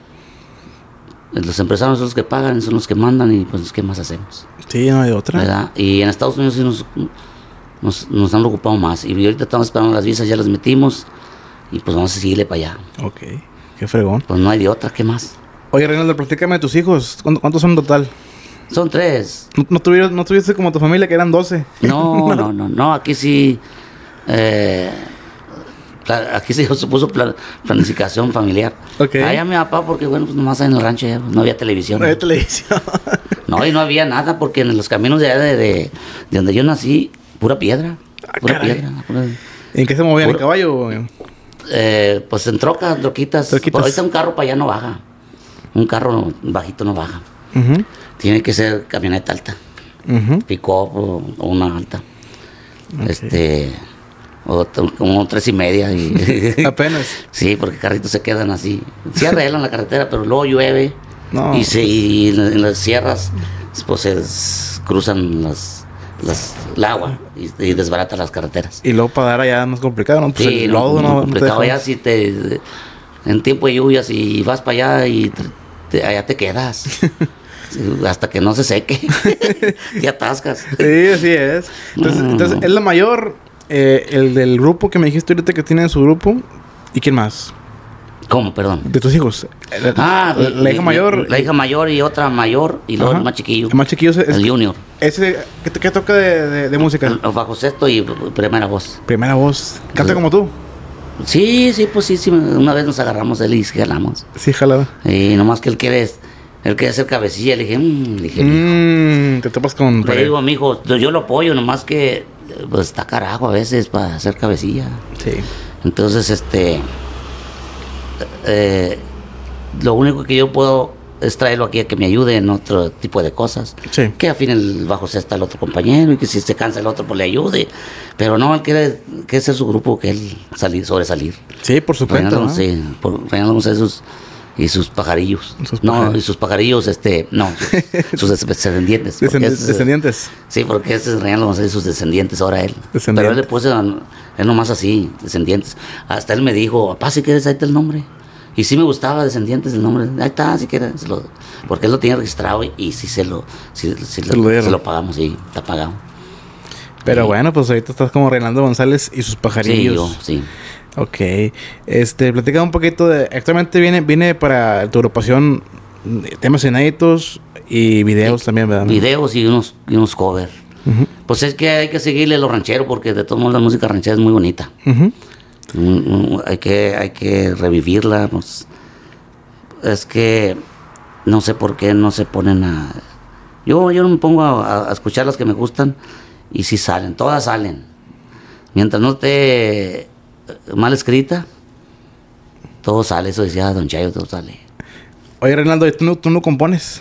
Los empresarios son los que pagan, son los que mandan y pues ¿qué más hacemos? Sí, no hay otra. ¿Verdad? Y en Estados Unidos sí nos, nos, nos han ocupado más. Y ahorita estamos esperando las visas, ya las metimos y pues vamos a seguirle para allá. Ok, qué fregón. Pues no hay de otra, ¿qué más? Oye, Reinaldo, platícame de tus hijos. ¿Cuántos, cuántos son en total? Son tres. ¿No, no, tuvieron, ¿No tuviste como tu familia que eran doce? No, no, no, no, aquí sí... Eh, aquí sí se puso plan, planificación familiar. Okay. Allá mi papá, porque bueno, pues nomás en el rancho ya, no había televisión. No había televisión. No, y no había nada, porque en los caminos de allá de, de, de donde yo nací, pura piedra. Pura ah, piedra. Pura, ¿En qué se movían? puro, ¿En caballo? Eh, pues en trocas, troquitas. troquitas. Ahorita un carro para allá no baja. Un carro bajito no baja. Uh-huh. Tiene que ser camioneta alta. Uh-huh. Pick-up o, o una alta. Okay. Este... O t- como tres y media. Y Apenas. Sí, porque carritos se quedan así. Sí arreglan la carretera, pero luego llueve. No. Y, se, y en, en las sierras, pues se s- cruzan las, las, el agua y, y desbarata las carreteras. Y luego para dar allá más complicado, ¿no? Pues Sí, el no, lodo, muy no, complicado. no te Allá si te... En tiempo de lluvias y vas para allá y te, te, allá te quedas. Hasta que no se seque. Te atascas. Sí, así es. Entonces, Mm. entonces es la mayor, eh, el del grupo que me dijiste ahorita que tiene en su grupo. ¿Y quién más? ¿Cómo? Perdón. De tus hijos. La, Ah, la, la hija mi- mayor. La hija mayor y otra mayor y luego Ajá. el más chiquillo. El más chiquillo es, El junior. ese, ¿qué, qué toca de, de, de música? El- Bajo sexto y primera voz. Primera voz. ¿Canta como tú? Sí, sí, pues sí, sí. Una vez nos agarramos él y jalamos. Sí, jalaba. Y nomás que él quiere, él quiere hacer cabecilla. Le dije, mmm, le dije, Mmm, te topas con... le digo, mijo, yo yo lo apoyo, nomás que pues está carajo a veces para hacer cabecilla. Sí. Entonces, este, eh, lo único que yo puedo es traerlo aquí a que me ayude en otro tipo de cosas. Sí. Que afine el bajo sexta el otro compañero y que si se cansa el otro, pues le ayude. Pero no, él quiere, quiere ser su grupo, que él salir, sobresalir. Sí, por supuesto, Reinaldo, ¿no? sí, por Reinaldo González sus, y sus pajarillos. Sus no, pajarillos. y sus pajarillos, este, no, sus, sus des- descendientes. porque Descend- es- descendientes. Sí, porque ese es Reinaldo González y sus descendientes, ahora él. Descendientes. Pero él le puse, a- él nomás así, descendientes. Hasta él me dijo, papá, si quieres, ahí está el nombre. Y sí me gustaba descendientes el nombre. Ahí está, si quieres. se lo- porque él lo tiene registrado y, y sí se lo, sí, sí Se lo, lo dieron. se lo pagamos, sí, está pagado. Pero Sí. bueno, pues ahorita estás como Reinaldo González y sus Sí, pajarillos. yo, sí. Ok. Este, platica un poquito de... Actualmente viene, viene para tu agrupación eh, temas inéditos y videos también, ¿verdad? Videos y unos, y unos covers. Ujú, Pues es que hay que seguirle lo ranchero porque de todos modos la música ranchera es muy bonita. ujú. Mm, mm, hay que hay que revivirla. Pues, es que no sé por qué no se ponen a... Yo, yo no me pongo a, a escuchar las que me gustan y sí salen, todas salen. Mientras no esté mal escrita, todo sale, eso decía Don Chayo, todo sale. Oye, Reinaldo, ¿tú no, tú no compones?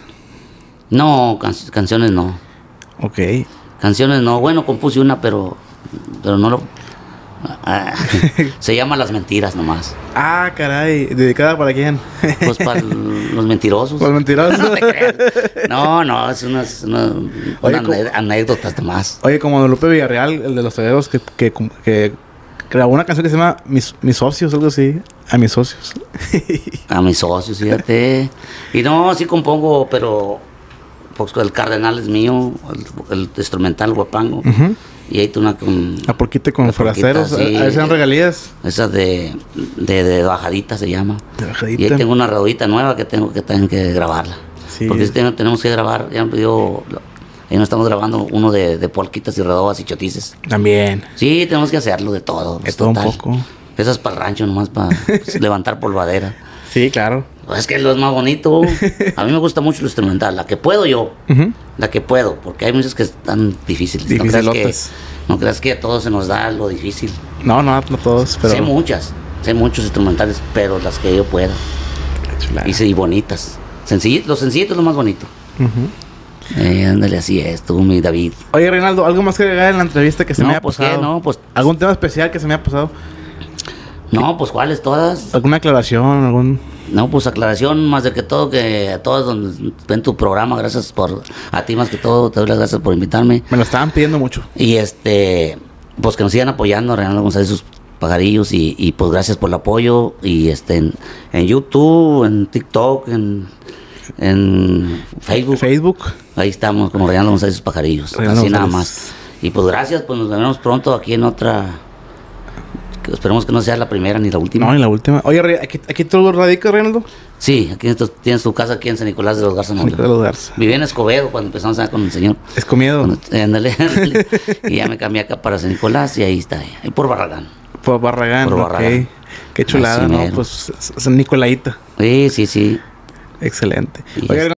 No, can- canciones no. Ok. Canciones no, bueno, compuse una, pero, pero no lo... ah, se llama Las Mentiras nomás. Ah, caray. ¿Dedicada para quién? Pues para los mentirosos. Los mentirosos. No te creas. No, no, es unas una, Oye, una ¿cómo? ane- anécdotas nomás. Oye, como Don Lupe Villarreal, el de los toreros, que, que, que grabó una canción que se llama Mis, mis socios, algo así. A mis socios. A mis socios, fíjate. Y no, sí compongo, pero pues el Cardenal es mío, el, el instrumental Huapango. Ujú. Y ahí tú una con... A porquite con La porquita, forasteros. sí. A ver si dan regalías. Esa de, de, de bajadita se llama. De bajadita. Y ahí tengo una rodita nueva que tengo que, tengo que grabarla. Sí. Porque sí tengo- tenemos que grabar, ya me pidió, ahí nos estamos grabando uno de, de polquitas y redobas y chotices. También. Sí, tenemos que hacerlo de todo. De pues, todo un total. poco. Esas para el rancho nomás, para pues, levantar polvadera. Sí, claro. Pues es que lo es más bonito. A mí me gusta mucho lo instrumental, la que puedo yo. Ujú. La que puedo, porque hay muchas que están difíciles. No creas, que, Dificilotas. no creas que a todos se nos da lo difícil. No, no, no todos, pero... Sé muchas, sé muchos instrumentales, pero las que yo pueda. Chulada. Y sí, bonitas. Sencilli- lo sencillito es lo más bonito. Ujú. Eh, ándale, así es, tú, mi David. Oye, Reinaldo, ¿algo más que agregar en la entrevista que se No, me ha pues, pasado? ¿qué? No, pues- ¿Algún tema especial que se me ha pasado? No, pues ¿cuáles? Todas. ¿Alguna aclaración? ¿Algún...? No, pues aclaración, más de que todo, que a todos donde ven tu programa, gracias por, a ti más que todo, te doy las gracias por invitarme. Me lo estaban pidiendo mucho. Y este, pues que nos sigan apoyando, Reinaldo González, sus pajarillos, y, y pues gracias por el apoyo, y este, en, en YouTube, en TikTok, en, en Facebook. Facebook. Ahí estamos, como Reinaldo González, sus pajarillos, Reinaldo así nada González. más. Y pues gracias, pues nos vemos pronto aquí en otra, que esperemos que no sea la primera ni la última. No, en la última. Oye, Re- ¿aquí, aquí tú radicas, Reinaldo? Sí, aquí en tu- tienes tu casa aquí en San Nicolás de los Garza. Nicolás de los Garza. Viví en Escobedo cuando empezamos a con el señor. Es comiedo. Cuando- ándale, ándale. Y ya me cambié acá para San Nicolás y ahí está, ahí por Barragán. Por Barragán, Por ok. Barragán. Qué chulada, Así ¿no? mero. Pues es, es Nicolaita. Sí, sí, sí. Excelente. Y Oye,